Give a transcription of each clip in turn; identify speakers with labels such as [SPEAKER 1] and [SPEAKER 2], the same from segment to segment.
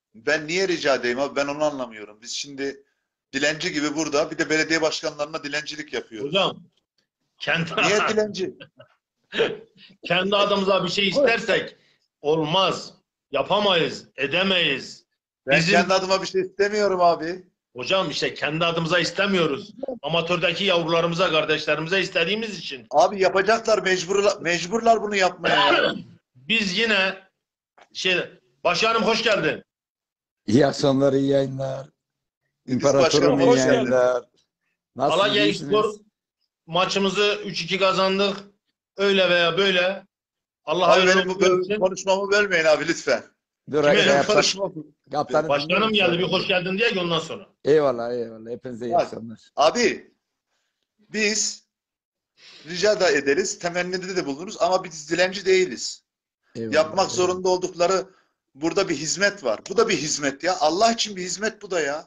[SPEAKER 1] Ben niye rica edeyim abi? Ben onu anlamıyorum. Biz şimdi dilenci gibi burada bir de belediye başkanlarına dilencilik yapıyoruz.
[SPEAKER 2] Hocam kendi
[SPEAKER 1] Niye dilenci?
[SPEAKER 2] kendi adımıza bir şey istersek olmaz. Yapamayız, edemeyiz.
[SPEAKER 1] Ben
[SPEAKER 2] Bizim
[SPEAKER 1] kendi adıma bir şey istemiyorum abi.
[SPEAKER 2] hocam işte kendi adımıza istemiyoruz. Amatördeki yavrularımıza, kardeşlerimize istediğimiz için.
[SPEAKER 1] Abi yapacaklar, mecburlar bunu yapmaya ya.
[SPEAKER 2] Biz yine başkanım hoş geldin.
[SPEAKER 3] İyi akşamlar, iyi yayınlar.
[SPEAKER 1] İdris Başkanım
[SPEAKER 3] İmparatorum iyi
[SPEAKER 1] hoş geldin.
[SPEAKER 3] yayınlar. Nasılsınız,
[SPEAKER 2] Alanya
[SPEAKER 3] iyisiniz?
[SPEAKER 2] Spor maçımızı 3-2 kazandık. Öyle veya böyle. Allah
[SPEAKER 1] Abi
[SPEAKER 2] hayırlı
[SPEAKER 1] benim
[SPEAKER 2] uğurlu etsin.
[SPEAKER 1] konuşmamı bölmeyin abi lütfen.
[SPEAKER 3] Dur,
[SPEAKER 2] Kime?
[SPEAKER 1] Benim
[SPEAKER 3] kaptan,
[SPEAKER 1] konuşmamı...
[SPEAKER 3] kaptanı
[SPEAKER 2] Başkanım
[SPEAKER 3] dinliyorum.
[SPEAKER 2] geldi bir hoş geldin diye ondan sonra.
[SPEAKER 3] Eyvallah, eyvallah. Hepinize iyi
[SPEAKER 1] Bak,
[SPEAKER 3] akşamlar.
[SPEAKER 1] abi biz rica da ederiz, temennide de bulunuruz ama biz dilenci değiliz.
[SPEAKER 3] Eyvallah,
[SPEAKER 1] Yapmak
[SPEAKER 3] eyvallah.
[SPEAKER 1] zorunda oldukları burada bir hizmet var. Bu da bir hizmet ya. Allah için bir hizmet bu da ya.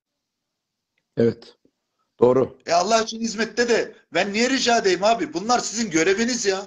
[SPEAKER 3] Evet, doğru.
[SPEAKER 1] Allah için hizmette de ben niye rica edeyim abi? Bunlar sizin göreviniz ya.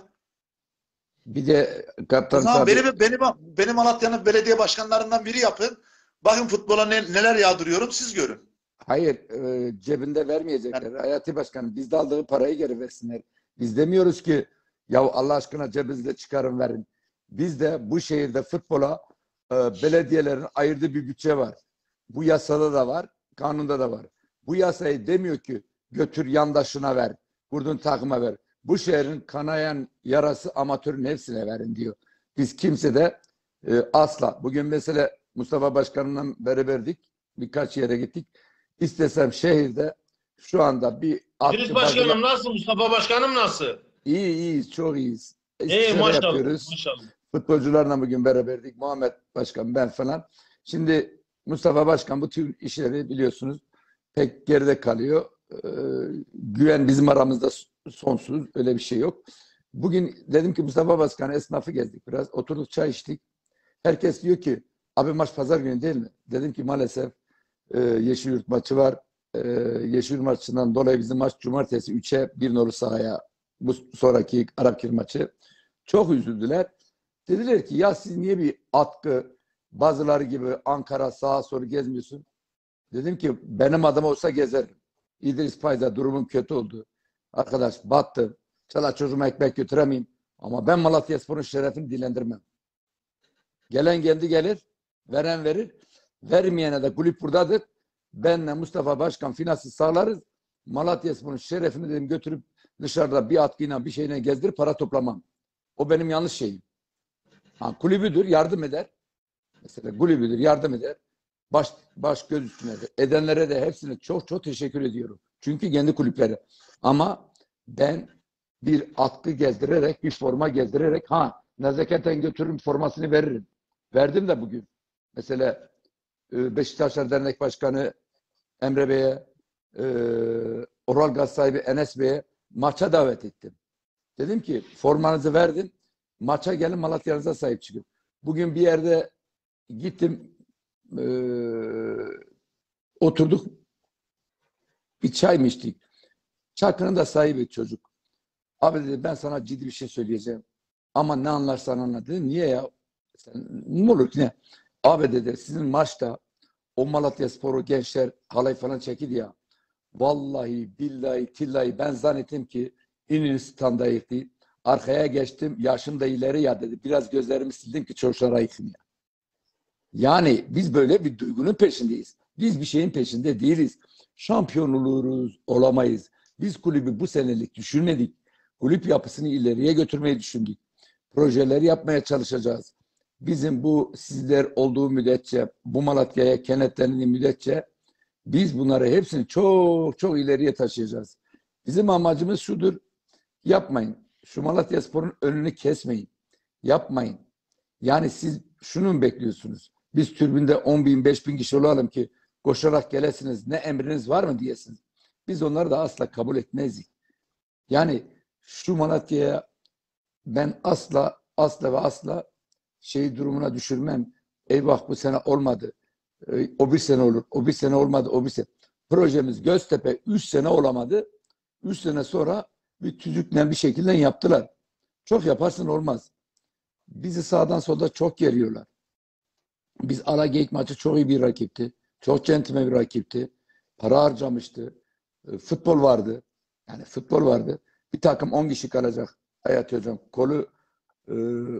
[SPEAKER 3] Bir de
[SPEAKER 1] O
[SPEAKER 3] kaptan
[SPEAKER 1] zaman
[SPEAKER 3] tabii,
[SPEAKER 1] benim Malatya'nın belediye başkanlarından biri yapın. Bakın futbola neler yağdırıyorum siz görün.
[SPEAKER 3] hayır, cebinde vermeyecekler. Hayati Başkanım, biz de aldığı parayı geri versinler. Biz demiyoruz ki, ya Allah aşkına cebinizde çıkarın verin. Biz de bu şehirde futbola belediyelerin ayırdığı bir bütçe var. Bu yasada da var, kanunda da var. Bu yasayı demiyor ki götür yandaşına ver, vurdun takıma ver. Bu şehrin kanayan yarası amatörün hepsine verin diyor. Biz kimse de asla. Bugün mesela Mustafa Başkan'la beraberdik. Birkaç yere gittik. İstesem şehirde şu anda bir
[SPEAKER 2] İdris Başkanım nasıl? Mustafa Başkanım nasıl?
[SPEAKER 3] iyiyiz, çok iyiyiz. İstişare
[SPEAKER 2] Maşallah.
[SPEAKER 3] yapıyoruz.
[SPEAKER 2] Maşallah.
[SPEAKER 3] Futbolcularla bugün beraberdik. Muhammed Başkan, ben falan. Şimdi Mustafa Başkan bu tür işleri biliyorsunuz pek geride kalıyor. Güven bizim aramızda sonsuz. Öyle bir şey yok. Bugün dedim ki Mustafa Başkan esnafı gezdik biraz. Oturduk çay içtik. Herkes diyor ki abi maç pazar günü değil mi? Dedim ki maalesef Yeşilyurt maçı var. Yeşilyurt maçından dolayı bizim maç cumartesi 3'e bir nolu sahaya bu sonraki Arapkir maçı. Çok üzüldüler. Dediler ki ya siz niye bir atkı bazıları gibi Ankara sağa soru gezmiyorsun? Dedim ki benim adım olsa gezerim. İdris Payda durumum kötü oldu. Arkadaş battı. Çala çocuğuma ekmek götüremeyim. Ama ben Malatyaspor'un şerefini dilendirmem. Gelen kendi gelir, veren verir. Vermeyene de kulüp buradadır. Benle Mustafa Başkan finansı sağlarız. Malatyaspor'un şerefini dedim götürüp dışarıda bir atkıyla bir şeyle gezdirip para toplamam. O benim yanlış şeyim. Ha, kulübüdür, yardım eder. Mesela kulübüdür, yardım eder. Baş göz üstünedir. Edenlere de hepsine çok çok teşekkür ediyorum. Çünkü kendi kulüpleri. Ama ben bir atkı gezdirerek, bir forma gezdirerek nezaketen götürürüm formasını veririm. Verdim de bugün. Mesela Beşiktaşlar Dernek Başkanı Emre Bey'e, Oral Gaz sahibi Enes Bey'e maça davet ettim. Dedim ki formanızı verdim. Maça gelin Malatya'nıza sahip çıkın. Bugün bir yerde gittim oturduk bir çay mı içtik? Çakır'ın da sahibi çocuk. Abi dedi ben sana ciddi bir şey söyleyeceğim. Ama ne anlarsan anla dedim. Niye ya? Sen, ne olur ki ne? Abi dedi sizin maçta o Malatyaspor'u gençler halay falan çekildi ya. Vallahi billahi tillahi ben zannettim ki İnönü değil. Arkaya geçtim. Yaşım da ileri ya dedi. Biraz gözlerimi sildim ki çocuklara ayıkım ya. Yani biz böyle bir duygunun peşindeyiz. Biz bir şeyin peşinde değiliz. Şampiyon oluruz, olamayız. Biz kulübü bu senelik düşünmedik. Kulüp yapısını ileriye götürmeyi düşündük. Projeleri yapmaya çalışacağız. Bizim bu sizler olduğu müddetçe, bu Malatya'ya kenetlendiği müddetçe biz bunları hepsini çok çok ileriye taşıyacağız. Bizim amacımız şudur. Yapmayın. Şu Malatyaspor'un önünü kesmeyin. Yapmayın. Yani siz şunu mu bekliyorsunuz? Biz tribünde 10 bin, 5 bin kişi olalım ki koşarak gelesiniz. Ne emriniz var mı diyesiniz. Biz onları da asla kabul etmezdik. Yani şu Malatya'ya ben asla ve asla şey durumuna düşürmem. Eyvah bu sene olmadı. O bir sene olur. O bir sene olmadı. O bir sene. Projemiz Göztepe 3 sene olamadı. 3 sene sonra bir tüzükle bir şekilde yaptılar. Çok yaparsın olmaz. Bizi sağdan solda çok geriyorlar. Biz Alageyik maçı çok iyi bir rakipti. Çok centilmen bir rakipti. Para harcamıştı. Futbol vardı. Yani futbol vardı. Bir takım 10 kişi kalacak. Hayat Hocam. Kolu e,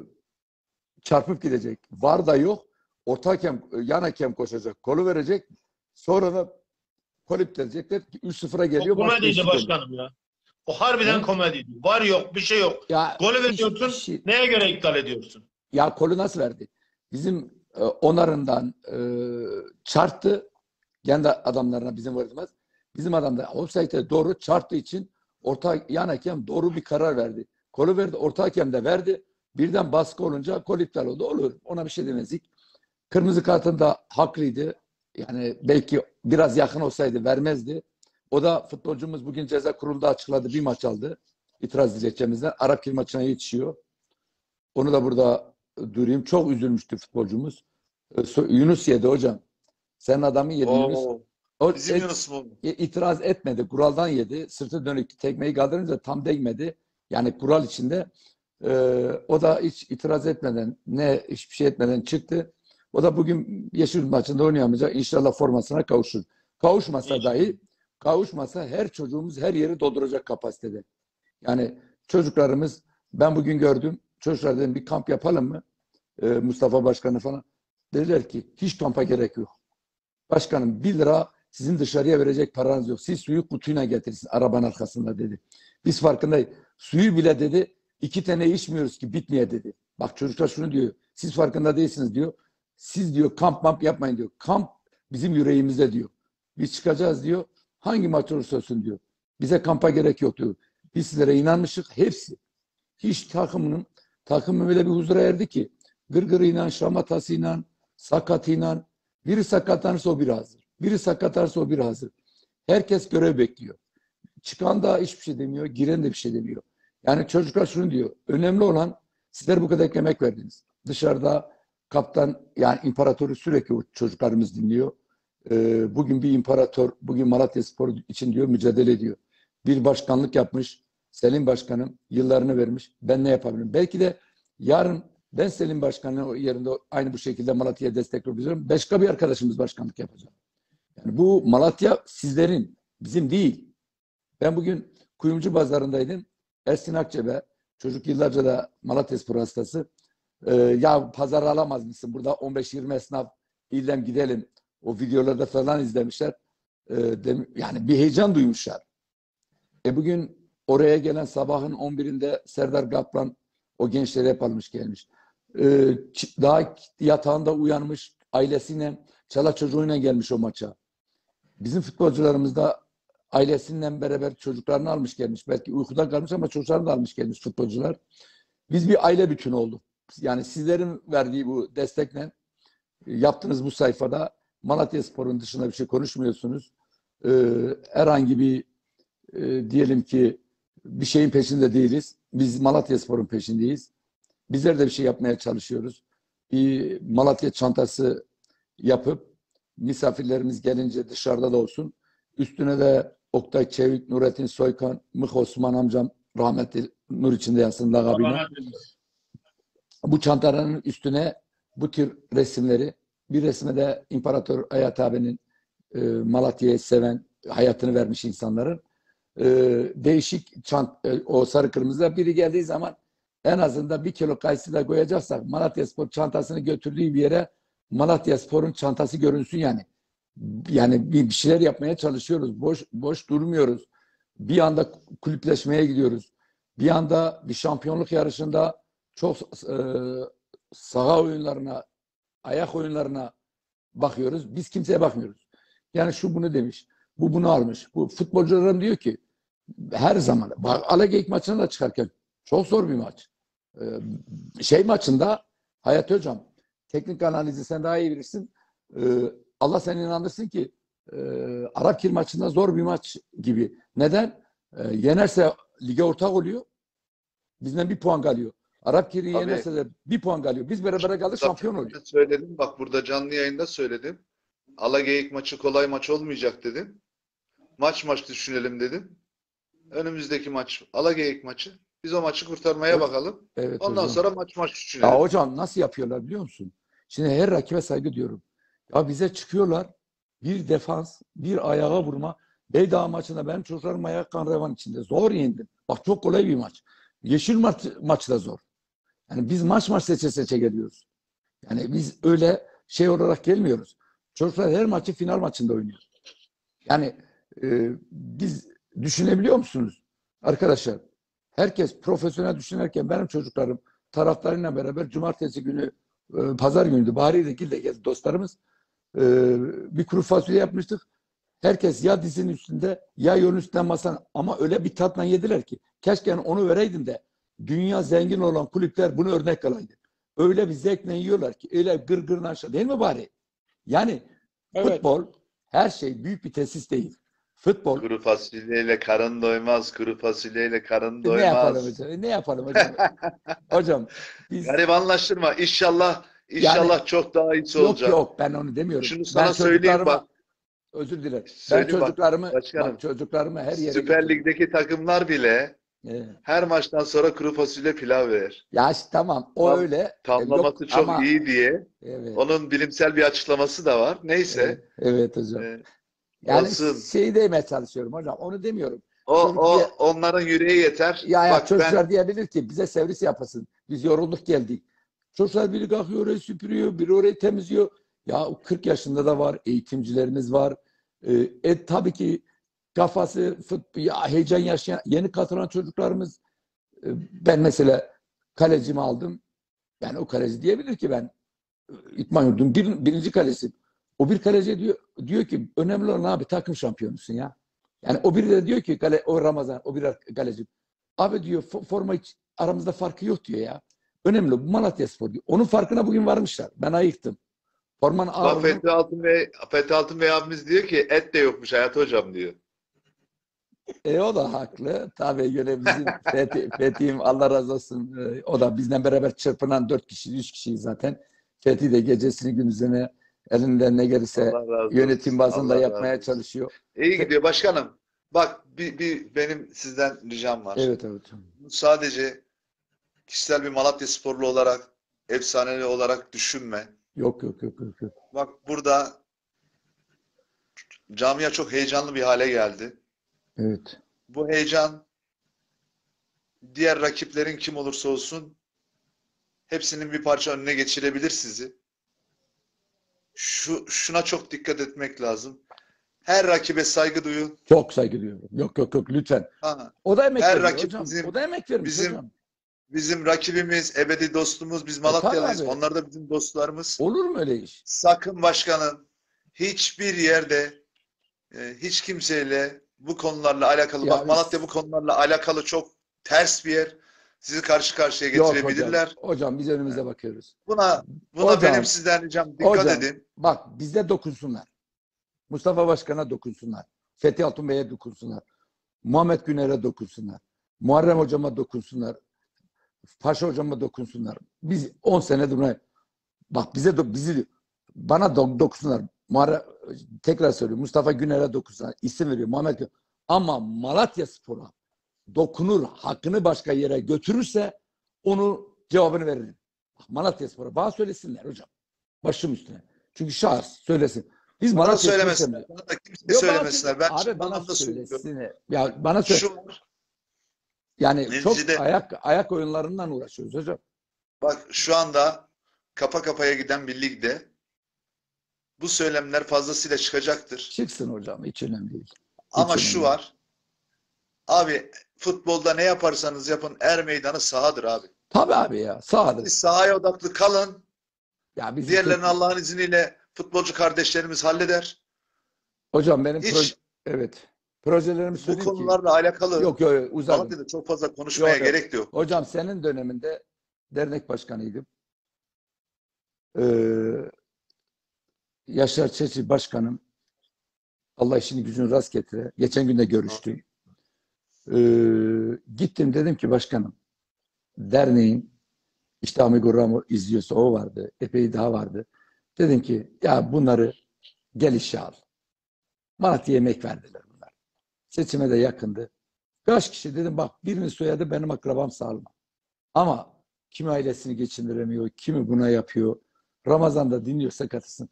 [SPEAKER 3] çarpıp gidecek. Var da yok. Orta hakem, yan hakem koşacak. Kolu verecek. Sonra da kol iptalecekler. 3-0'a geliyor.
[SPEAKER 2] O
[SPEAKER 3] Maç
[SPEAKER 2] komediydi
[SPEAKER 3] eşit oluyor.
[SPEAKER 2] başkanım ya. O harbiden
[SPEAKER 3] Ne?
[SPEAKER 2] komediydi. Var yok, bir şey yok.
[SPEAKER 3] Ya
[SPEAKER 2] Golü
[SPEAKER 3] hiç-
[SPEAKER 2] veriyorsun,
[SPEAKER 3] hiç-
[SPEAKER 2] neye göre iptal ediyorsun?
[SPEAKER 3] Ya kolu nasıl verdi? Bizim onarından çarptı. Kendi adamlarına bizim vurmaz. Bizim adam da offside'e doğru çarptığı için orta yan hakem doğru bir karar verdi. Kolu verdi. Orta hakem de verdi. Birden baskı olunca kol iptal oldu. Olur. Ona bir şey demezdik. Kırmızı kartında haklıydı. Yani belki biraz yakın olsaydı vermezdi. O da futbolcumuz bugün ceza kurulunda açıkladı. Bir maç aldı. İtiraz dilekçemizden. Arap Kir maçına yetişiyor. Onu da burada duyurayım. Çok üzülmüştü futbolcumuz. Yunus yedi hocam. Senin adamın yedi Yunus.
[SPEAKER 1] Oo,
[SPEAKER 3] O
[SPEAKER 1] bizim Yunus mu?
[SPEAKER 3] itiraz etmedi. Kuraldan yedi. Sırtı dönük tekmeyi kaldırınca tam değmedi. Yani kural içinde. O da hiç itiraz etmeden, hiçbir şey etmeden çıktı. O da bugün Yeşilyurt maçında oynayamayacak. İnşallah formasına kavuşur. Kavuşmasa her çocuğumuz her yeri dolduracak kapasitede. Yani çocuklarımız, ben bugün gördüm. Çocuklar dedim bir kamp yapalım mı? Mustafa Başkanı falan. Dediler ki hiç kampa gerek yok. Başkanım 1 lira sizin dışarıya verecek paranız yok. Siz suyu kutuyla getirsin arabanın arkasında dedi. Biz farkındayız. Suyu bile dedi 2 tane içmiyoruz ki bitmeye dedi. Bak çocuklar şunu diyor. Siz farkında değilsiniz diyor. Siz diyor kamp yapmayın diyor. Kamp bizim yüreğimizde diyor. Biz çıkacağız diyor. Hangi maç olursa olsun diyor. Bize kampa gerek yok diyor. Biz sizlere inanmışık hepsi. Hiç takımın öyle bir huzura erdi ki gırgırıyla, şamatasıyla, sakatıyla biri sakatlanırsa o biri hazır. Biri sakatlanırsa o biri hazır. Herkes görev bekliyor. Çıkan da hiçbir şey demiyor, giren de bir şey demiyor. Yani çocuklar şunu diyor. Önemli olan sizler bu kadar emek verdiniz. Dışarıda kaptan yani imparatoru sürekli o çocuklarımız dinliyor. Bugün bir imparator, bugün Malatyaspor için diyor mücadele ediyor. Bir başkanlık yapmış. Selim Başkanım yıllarını vermiş. Ben ne yapabilirim? Belki de yarın ben Selim Başkan'ın yerinde aynı bu şekilde Malatya'ya destek olacağım. Başka bir arkadaşımız başkanlık yapacak. Yani bu Malatya sizlerin, bizim değil. Ben bugün Kuyumcu Pazarı'ndaydım. Ersin Akçebe, çocuk yıllarca da Malatyaspor hastası. Ya pazar alamaz mısın? Burada 15-20 esnaf ilden gidelim. O videolarda falan izlemişler. Yani bir heyecan duymuşlar. Bugün oraya gelen sabahın 11'inde Serdar Kaplan o gençleri hep almış gelmiş. Daha yatağında uyanmış ailesiyle, çala çocuğuyla gelmiş o maça. Bizim futbolcularımız da ailesiyle beraber çocuklarını almış gelmiş. Belki uykuda kalmış ama çocuklarını da almış gelmiş futbolcular. Biz bir aile bütünü olduk. Yani sizlerin verdiği bu destekle yaptığınız bu sayfada Malatyaspor'un dışında bir şey konuşmuyorsunuz. Herhangi bir diyelim ki bir şeyin peşinde değiliz. Biz Malatyaspor'un peşindeyiz. Bizler de bir şey yapmaya çalışıyoruz. Bir Malatya çantası yapıp misafirlerimiz gelince dışarıda da olsun. Üstüne de Oktay Çevik, Nurettin Soykan, Mıh Osman amcam rahmetli nur içinde yatsın lakabıyla. Bu çantaların üstüne bu tür resimleri, bir resme de İmparator Hayat abinin Malatya'yı seven, hayatını vermiş insanların değişik o sarı kırmızıda biri geldiği zaman en azından 1 kilo kayısı da koyacaksak Malatyaspor çantasını götürdüğü bir yere Malatyaspor'un çantası görünsün yani. Yani bir şeyler yapmaya çalışıyoruz. Boş durmuyoruz. Bir anda kulüpleşmeye gidiyoruz. Bir anda bir şampiyonluk yarışında çok saha oyunlarına, ayak oyunlarına bakıyoruz. Biz kimseye bakmıyoruz. Yani şu bunu demiş. Bu bunu almış. Bu futbolcularım diyor ki her zaman Alageyik maçına da çıkarken çok zor bir maç. Maçında Hayat Hocam teknik analizi sen daha iyi bilirsin. Allah seni inandırsın ki Arap Kir maçında zor bir maç gibi. Neden? Yenerse lige ortak oluyor. Bizden 1 puan kalıyor. Arap Kir'i yenerse de 1 puan kalıyor. Biz beraber kaldık şampiyon oluyor.
[SPEAKER 1] Söyledim. Bak burada canlı yayında söyledim. Alageyik maçı kolay maç olmayacak dedim. Maç düşünelim dedim. Önümüzdeki maç Alageyik maçı. Biz o maçı kurtarmaya bakalım.
[SPEAKER 3] Evet
[SPEAKER 1] Ondan
[SPEAKER 3] hocam.
[SPEAKER 1] sonra maç düşünelim.
[SPEAKER 3] Ya hocam nasıl yapıyorlar biliyor musun? Şimdi her rakibe saygı diyorum. Ya bize çıkıyorlar. Bir defans, bir ayağa vurma. Beydağ maçında benim çocuklarım ayak kan revan içinde. Zor yendim. Bak çok kolay bir maç. Yeşil maçı da zor. Yani biz maç seçe seçe geliyoruz. Yani biz öyle şey olarak gelmiyoruz. Çocuklar her maçı final maçında oynuyor. Yani biz düşünebiliyor musunuz? Arkadaşlar herkes profesyonel düşünürken benim çocuklarım taraftarıyla beraber cumartesi günü pazar günüydü. Bahriye Gil'de gezdi dostlarımız. Bir kuru fasulye yapmıştık. Herkes ya dizinin üstünde ya yolun üstünden masanın ama öyle bir tatla yediler ki keşke onu vereydim de dünya zengin olan kulüpler bunu örnek alaydı. Öyle bir zevkle yiyorlar ki öyle gırgırın aşağı değil mi bari? Yani
[SPEAKER 2] Evet.
[SPEAKER 3] futbol her şey büyük bir tesis değil. Futbol
[SPEAKER 1] Kuru fasulyeyle karın doymaz. Kuru fasulyeyle karın
[SPEAKER 3] ne yapalım
[SPEAKER 1] doymaz.
[SPEAKER 3] hocam? Ne yapalım hocam? Hocam biz
[SPEAKER 1] Garibanlaştırma. İnşallah
[SPEAKER 3] yani
[SPEAKER 1] çok daha iyisi
[SPEAKER 3] yok
[SPEAKER 1] olacak.
[SPEAKER 3] yok ben onu demiyorum.
[SPEAKER 1] Şunu
[SPEAKER 3] Ben
[SPEAKER 1] sana söyleyeyim bak.
[SPEAKER 3] özür dilerim. Ben
[SPEAKER 1] Söyleyeyim bak. Başkanım.
[SPEAKER 3] çocuklarımı her yere
[SPEAKER 1] Süper
[SPEAKER 3] götürüyorum.
[SPEAKER 1] Lig'deki takımlar bile
[SPEAKER 3] Evet.
[SPEAKER 1] her maçtan sonra kuru fasulye pilav verir.
[SPEAKER 3] Ya işte tamam o
[SPEAKER 1] Tam-
[SPEAKER 3] öyle. Yok
[SPEAKER 1] Tamlaması çok
[SPEAKER 3] ama
[SPEAKER 1] iyi diye.
[SPEAKER 3] evet.
[SPEAKER 1] Onun bilimsel bir açıklaması da var. Neyse.
[SPEAKER 3] Evet, evet hocam.
[SPEAKER 1] e,
[SPEAKER 3] Yani
[SPEAKER 1] olsun.
[SPEAKER 3] şeyi demeye çalışıyorum hocam. Onu demiyorum.
[SPEAKER 1] O,
[SPEAKER 3] Çocuk
[SPEAKER 1] o
[SPEAKER 3] diye-
[SPEAKER 1] onların yüreği yeter.
[SPEAKER 3] ya
[SPEAKER 1] Bak
[SPEAKER 3] çocuklar
[SPEAKER 1] ben
[SPEAKER 3] diyebilir ki bize servis yapasın. Biz yorulduk geldik. Çocuklar biri kalkıyor orayı süpürüyor, biri orayı temizliyor. Ya 40 yaşında da var, eğitimcilerimiz var. Tabii ki kafası ya heyecan yaşayan yeni katılan çocuklarımız. Ben mesela kalecimi aldım. Yani o kaleci diyebilir ki ben İtman Yurdu'nun birinci kalesi. O bir kaleci diyor ki önemli olan abi takım şampiyonusun ya. Yani o biri de diyor ki o Ramazan o bir kaleci. Abi diyor forma hiç aramızda farkı yok diyor ya. Önemli bu Malatyaspor diyor. Onun farkına bugün varmışlar. Ben ayıktım. Formanın
[SPEAKER 1] bak
[SPEAKER 3] ağırlığını
[SPEAKER 1] Fethi Altun Bey abimiz diyor ki et de yokmuş Hayat Hocam diyor.
[SPEAKER 3] o da haklı. Tabii göre bizim Fethi'm Allah razı olsun. O da bizden beraber çırpınan 4 kişi, 3 kişiyiz zaten. Fethi de gecesini gündüzüne elinden ne gelirse
[SPEAKER 1] Allah razı
[SPEAKER 3] yönetim
[SPEAKER 1] olsun.
[SPEAKER 3] bazında
[SPEAKER 1] Allah razı
[SPEAKER 3] yapmaya
[SPEAKER 1] olsun.
[SPEAKER 3] çalışıyor.
[SPEAKER 1] İyi gidiyor başkanım. Bak benim sizden ricam var.
[SPEAKER 3] Evet evet.
[SPEAKER 1] Sadece kişisel bir Malatyasporlu olarak, efsaneli olarak düşünme.
[SPEAKER 3] Yok.
[SPEAKER 1] Bak burada camia çok heyecanlı bir hale geldi.
[SPEAKER 3] Evet.
[SPEAKER 1] Bu heyecan diğer rakiplerin kim olursa olsun hepsinin bir parça önüne geçirebilir sizi. Şuna çok dikkat etmek lazım. Her rakibe saygı duyun.
[SPEAKER 3] Çok saygı duyuyorum. Yok lütfen.
[SPEAKER 1] Ha,
[SPEAKER 3] O da emek
[SPEAKER 1] her
[SPEAKER 3] vermiş
[SPEAKER 1] rakip
[SPEAKER 3] hocam.
[SPEAKER 1] bizim
[SPEAKER 3] O da emek vermiş
[SPEAKER 1] bizim
[SPEAKER 3] hocam.
[SPEAKER 1] bizim rakibimiz, ebedi dostumuz. Biz
[SPEAKER 3] Tabii
[SPEAKER 1] Malatyalıyız.
[SPEAKER 3] abi.
[SPEAKER 1] Onlar da bizim dostlarımız.
[SPEAKER 3] Olur mu öyle iş?
[SPEAKER 1] Sakın başkanım hiçbir yerde hiç kimseyle bu konularla alakalı
[SPEAKER 3] Ya
[SPEAKER 1] bak Malatya bu konularla alakalı çok ters bir yer. Sizi karşı karşıya
[SPEAKER 3] Yok
[SPEAKER 1] getirebilirler.
[SPEAKER 3] hocam biz önümüze bakıyoruz.
[SPEAKER 1] Buna
[SPEAKER 3] Hocam,
[SPEAKER 1] benim sizden ricam dikkat
[SPEAKER 3] hocam,
[SPEAKER 1] edin.
[SPEAKER 3] bak bize dokunsunlar. Mustafa Başkan'a dokunsunlar. Fethi Altun Bey'e dokunsunlar. Muhammed Güner'e dokunsunlar. Muharrem Hocam'a dokunsunlar. Paşa Hocam'a dokunsunlar. Biz 10 senedir bak bana dokunsunlar. Tekrar söylüyorum. Mustafa Güner'e dokunsunlar. İsim veriyor. Muhammed Güner. Ama Malatyaspor'a dokunur, hakkını başka yere götürürse onu cevabını veririm. Malatyaspor'a bana söylesinler hocam. Başım üstüne. Çünkü şahıs söylesin. Biz
[SPEAKER 1] Bana
[SPEAKER 3] Malatyaspor'u
[SPEAKER 1] söylemesinler.
[SPEAKER 3] sevmiyoruz.
[SPEAKER 1] Bana da kimse söylemesinler. Ben
[SPEAKER 3] Abi bana
[SPEAKER 1] anlamda söylüyorum.
[SPEAKER 3] söylesin. Ya bana söyle.
[SPEAKER 1] Şu var.
[SPEAKER 3] Yani çok
[SPEAKER 1] Neticede
[SPEAKER 3] ayak oyunlarından uğraşıyoruz hocam.
[SPEAKER 1] bak şu anda kafa kafaya giden bir ligde bu söylemler fazlasıyla çıkacaktır.
[SPEAKER 3] Çıksın hocam. Hiç önemli değil.
[SPEAKER 1] Ama
[SPEAKER 3] Hiç
[SPEAKER 1] şu
[SPEAKER 3] önemli
[SPEAKER 1] var. Abi futbolda ne yaparsanız yapın er meydanı sahadır abi.
[SPEAKER 3] Tabii abi ya. Sağdır.
[SPEAKER 1] Siz sahaya odaklı kalın.
[SPEAKER 3] Ya bizim
[SPEAKER 1] Diğerlerini Allah'ın izniyle futbolcu kardeşlerimiz halleder.
[SPEAKER 3] hocam benim
[SPEAKER 1] Hiç
[SPEAKER 3] evet. Projelerimi
[SPEAKER 1] bu
[SPEAKER 3] söyleyeyim ki.
[SPEAKER 1] konularla alakalı
[SPEAKER 3] Yok uzadım.
[SPEAKER 1] Malatya'da çok fazla konuşmaya
[SPEAKER 3] Yok.
[SPEAKER 1] gerek de yok.
[SPEAKER 3] Hocam senin döneminde dernek başkanıydım. Yaşar Çeçil başkanım. Allah işini gücünü rast getire. Geçen gün de görüştüm. Gittim dedim ki başkanım derneğin işte Amigo Ramo izliyorsa o vardı. Epey daha vardı. Dedim ki ya bunları gel işe al. Malatya'ya emek verdiler bunlar. Seçime de yakındı. Kaç kişi dedim bak birinin soyadı benim akrabam Salma. Ama kimi ailesini geçindiremiyor, kimi buna yapıyor. Ramazan'da dinliyorsa katılsın.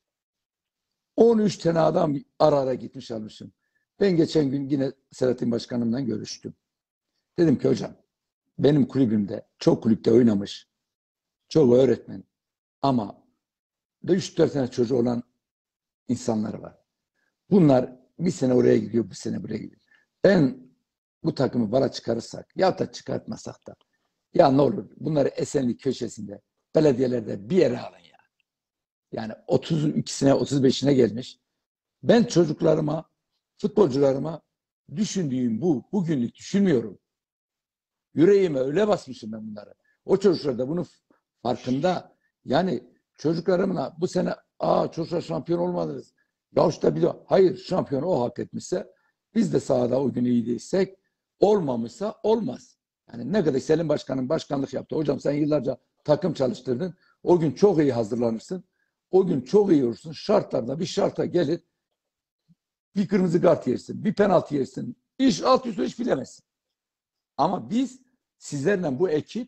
[SPEAKER 3] 13 tane adam ara ara gitmiş almışım. Ben geçen gün yine Selahattin Başkanımla görüştüm. Dedim ki hocam benim kulübümde çok kulüpte oynamış. Çok öğretmen. Ama 3-4 tane çocuğu olan insanlar var. Bunlar bir sene oraya gidiyor, bir sene buraya gidiyor. Ben bu takımı bana çıkarırsak ya da çıkartmasak da ya ne olur bunları Esenlik köşesinde belediyelerde bir yere alın ya. Yani 32'sine 35'ine gelmiş. Ben çocuklarıma, futbolcularıma düşündüğüm bu. Bugünlük düşünmüyorum. Yüreğime öyle basmışım ben bunları. O çocuklar da bunun farkında. Yani çocuklarımla bu sene çocuklar şampiyon olmadınız. Ya işte bir de hayır şampiyon o hak etmişse biz de sahada o gün iyi değilsek olmamışsa olmaz. Yani ne kadar Selim Başkan'ın başkanlık yaptı. Hocam sen yıllarca takım çalıştırdın. O gün çok iyi hazırlanırsın. O gün çok iyi olursun. Şartlarda bir şarta gelir. Bir kırmızı kart yersin. Bir penaltı yersin. Alt üstü hiç bilemezsin. Ama biz sizlerle bu ekip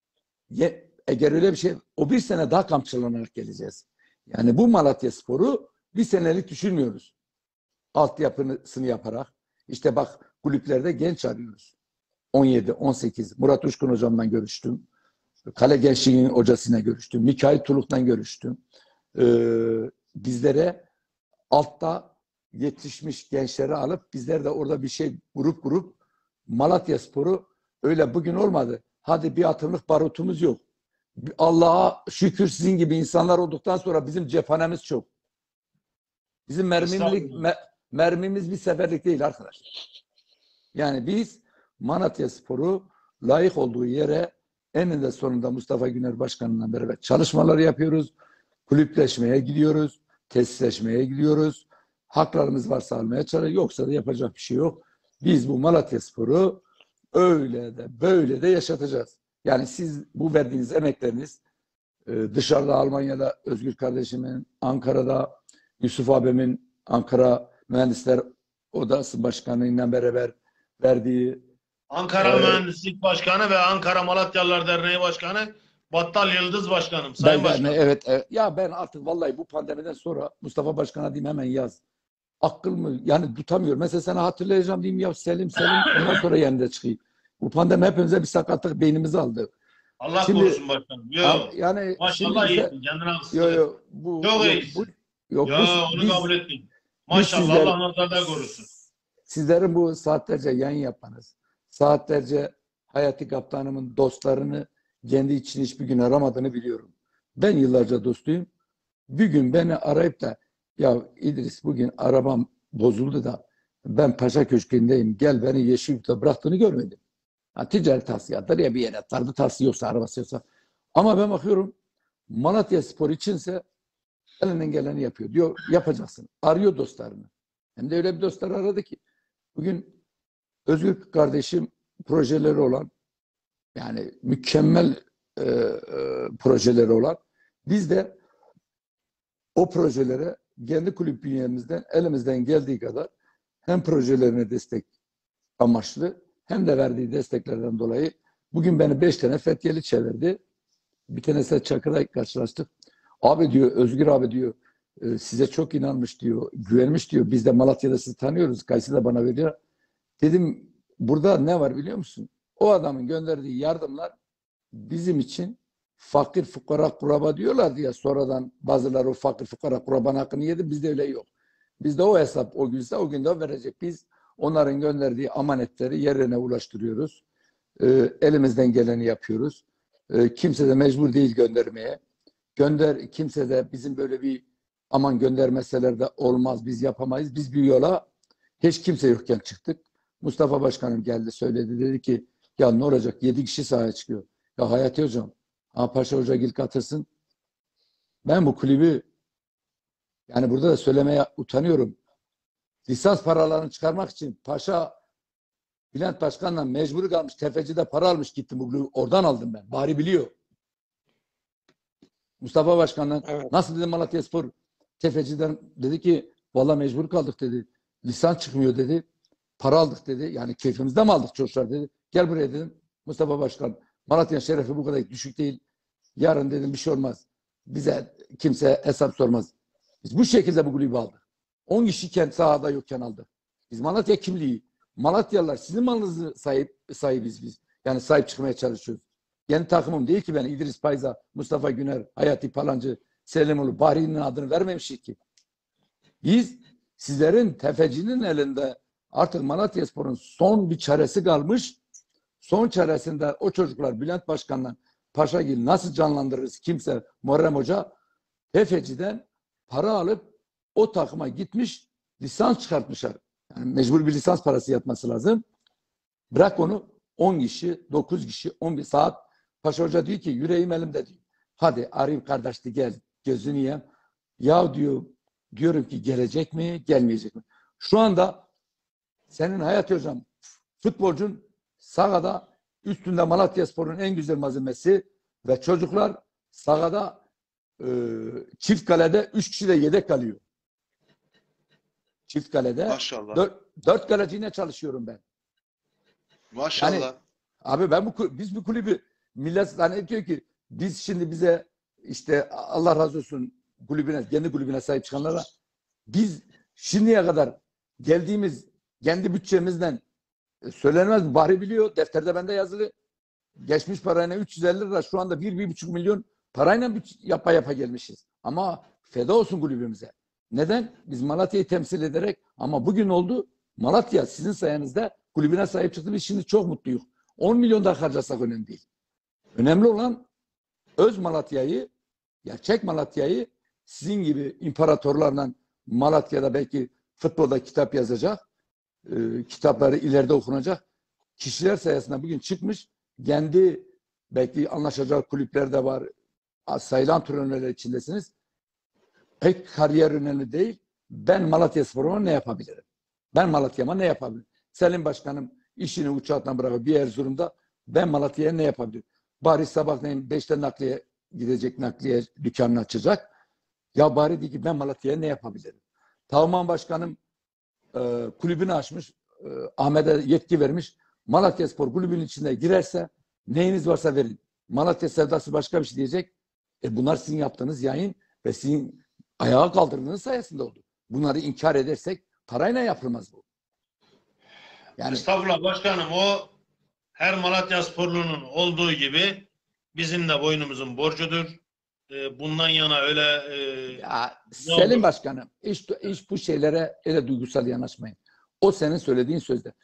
[SPEAKER 3] eğer öyle bir şey o bir sene daha kamçılanarak geleceğiz. Yani bu Malatyaspor'u bir senelik düşünmüyoruz. Altyapısını yaparak işte bak kulüplerde genç arıyoruz. 17, 18 Murat Uçkun hocamla görüştüm. Kale Gençliği'nin hocasıyla görüştüm. Mikail Tuluk'la görüştüm. Bizlere altta yetişmiş gençleri alıp bizler de orada bir şey grup Malatyaspor'u öyle bugün olmadı. Hadi bir atımlık barutumuz yok. Allah'a şükür sizin gibi insanlar olduktan sonra bizim cephanemiz çok. Bizim mermimiz bir seferlik değil arkadaşlar. Yani biz Malatyaspor'u layık olduğu yere eninde sonunda Mustafa Güner Başkan'la beraber çalışmalar yapıyoruz. Kulüpleşmeye gidiyoruz. Tesisleşmeye gidiyoruz. Haklarımız varsa almaya çalışıyoruz. Yoksa da yapacak bir şey yok. Biz bu Malatyaspor'u öyle de böyle de yaşatacağız. Yani siz bu verdiğiniz emekleriniz dışarıda Almanya'da Özgür kardeşimin, Ankara'da Yusuf abimin Ankara Mühendisler Odası Başkanı'yla beraber verdiği
[SPEAKER 2] Ankara Mühendislik Başkanı ve Ankara Malatyalılar Derneği Başkanı Battal Yıldız Başkanım. Sayın
[SPEAKER 3] ben
[SPEAKER 2] Başkanım.
[SPEAKER 3] evet. Ya ben artık vallahi bu pandemiden sonra Mustafa Başkan'a diyeyim hemen yaz. Aklımı yani tutamıyorum. Mesela sana hatırlayacağım diyeyim ya Selim ondan sonra yanında çıkayım. Bu pandemi hepimize bir sakatlık beynimizi aldı.
[SPEAKER 2] Allah
[SPEAKER 3] Şimdi,
[SPEAKER 2] korusun başkanım. Yok.
[SPEAKER 3] yani
[SPEAKER 2] Maşallah
[SPEAKER 3] şimdi
[SPEAKER 2] iyisin. Kendine haksızlık.
[SPEAKER 3] Yok
[SPEAKER 2] iyisin.
[SPEAKER 3] yok
[SPEAKER 2] Onu kabul etmeyin.
[SPEAKER 3] biz
[SPEAKER 2] Maşallah Allah nazarda korusun.
[SPEAKER 3] Sizlerin bu saatlerce yayın yapmanız, saatlerce Hayati Kaptanımın dostlarını kendi için hiçbir gün aramadığını biliyorum. Ben yıllarca dostuyum. Bir gün beni arayıp da ya İdris bugün arabam bozuldu da ben Paşa Köşkü'ndeyim gel beni Yeşilyurt'ta bıraktığını görmedim. Ha, ticaret tavsiyedir ya bir yere atardı tavsiye yoksa arabası yoksa. Ama ben bakıyorum Malatyaspor içinse elinden geleni yapıyor. Diyor yapacaksın. Arıyor dostlarını. Hem de öyle bir dostlar aradı ki bugün Özgür kardeşim projeleri olan yani mükemmel projeleri olan biz de o projelere kendi kulüp bünyemizden elimizden geldiği kadar hem projelerine destek amaçlı hem de verdiği desteklerden dolayı bugün beni 5 tane Fethiyeli çevirdi. Bir tanesi Çakır'da karşılaştık. Abi diyor Özgür abi diyor size çok inanmış diyor, güvenmiş diyor. Biz de Malatya'da sizi tanıyoruz. Kayısı da bana veriyor. Dedim burada ne var biliyor musun? O adamın gönderdiği yardımlar bizim için fakir fukara kuraba diyorlardı ya sonradan bazıları o fakir fukara kurabanın hakkını yedi. Bizde öyle yok. Bizde o hesap o günse o günde o verecek. Biz onların gönderdiği amanetleri yerine ulaştırıyoruz. Elimizden geleni yapıyoruz. Kimse de mecbur değil göndermeye. Kimse de bizim böyle bir aman göndermeseler de olmaz biz yapamayız. Biz bir yola hiç kimse yokken çıktık. Mustafa Başkanım geldi söyledi dedi ki ya ne olacak 7 kişi sahaya çıkıyor. Ya Hayati Hocam Paşa Hoca ilk atırsın. Ben bu kulübü yani burada da söylemeye utanıyorum. Lisans paralarını çıkarmak için Paşa Bülent Başkan'la mecbur kalmış. Tefecide para almış gittim bu kulübü. Oradan aldım ben. Bari biliyor. Mustafa Başkan'la nasıl dedim Malatyaspor tefeciden dedi ki valla mecbur kaldık dedi. Lisans çıkmıyor dedi. Para aldık dedi. Yani keyfimizde mi aldık çocuklar dedi. Gel buraya dedim. Mustafa Başkan Malatya'nın şerefi bu kadar düşük değil. Yarın dedim bir şey olmaz. Bize kimse hesap sormaz. Biz bu şekilde bu kulübü aldık. 10 kişiyken sahada yokken aldık. Biz Malatya kimliği. Malatyalılar sizin malınızı sahibiz biz. Yani sahip çıkmaya çalışıyoruz. Yeni takımım değil ki ben İdris Payza, Mustafa Güner, Hayati Palancı, Selimoğlu, Bahri'nin adını vermemişik ki. Biz sizlerin tefecinin elinde artık Malatyaspor'un son bir çaresi kalmış. Son çaresinde o çocuklar Bülent Başkan'la Paşagil nasıl canlandırırız kimse Muharrem Hoca tefeciden para alıp o takıma gitmiş lisans çıkartmışlar. Yani mecbur bir lisans parası yatması lazım. Bırak onu 10 kişi, 9 kişi, 11 saat. Paşa Hoca diyor ki yüreğim elimde diyor. Hadi arayayım kardeşti gel gözünü yiyeyim. Ya diyorum ki gelecek mi gelmeyecek mi? Şu anda senin Hayati Hocam futbolcun sahada üstünde Malatyaspor'un en güzel malzemesi ve çocuklar sahada çift kalede 3 kişi de yedek kalıyor. Çift kalede
[SPEAKER 1] Maşallah.
[SPEAKER 3] 4 kaleciyle çalışıyorum ben.
[SPEAKER 1] Maşallah.
[SPEAKER 3] Yani abi biz bu kulübü millet zannediyor ki biz şimdi bize işte Allah razı olsun kulübüne, kendi kulübüne sahip çıkanlara biz şimdiye kadar geldiğimiz kendi bütçemizden söylenmez mi? Bahri biliyor. Defterde bende yazılı. Geçmiş parayla 350 lira şu anda 1-1,5 milyon parayla yapa gelmişiz. Ama feda olsun kulübümüze. Neden? Biz Malatya'yı temsil ederek ama bugün oldu Malatya sizin sayenizde kulübüne sahip çıktı. Biz şimdi çok mutluyuz. 10 milyon daha harcasak önemli değil. Önemli olan öz Malatya'yı, gerçek Malatya'yı sizin gibi imparatorlarla Malatya'da belki futbolda kitap yazacak, kitapları ileride okunacak kişiler sayesinde bugün çıkmış. Kendi belki anlaşacak kulüpler de var. Sayılan turnuvalar içindesiniz. Pek kariyer önemli değil. Ben Malatyaspor'uma ne yapabilirim? Ben Malatya'ma ne yapabilirim? Selim Başkanım işini uçaktan bırakıp bir Erzurum'da ben Malatya'ya ne yapabilirim? Bari sabahleyin 5'te nakliye gidecek, nakliye dükkanını açacak. Ya bari diyor ki ben Malatya'ya ne yapabilirim? Tavman Başkanım kulübünü açmış. Ahmet'e yetki vermiş. Malatyaspor kulübünün içine girerse neyiniz varsa verin. Malatya sevdası başka bir şey diyecek. Bunlar sizin yaptığınız yayın ve sizin ayağa kaldırdığınız sayesinde oldu. Bunları inkar edersek parayla yapılmaz bu. Yani
[SPEAKER 2] Estağfurullah başkanım, o her Malatyasporlunun olduğu gibi bizim de boynumuzun borcudur. Bundan yana öyle
[SPEAKER 3] ya,
[SPEAKER 2] ne
[SPEAKER 3] Selim
[SPEAKER 2] olur?
[SPEAKER 3] Başkanım hiç bu şeylere öyle duygusal yanaşmayın. O senin söylediğin sözde.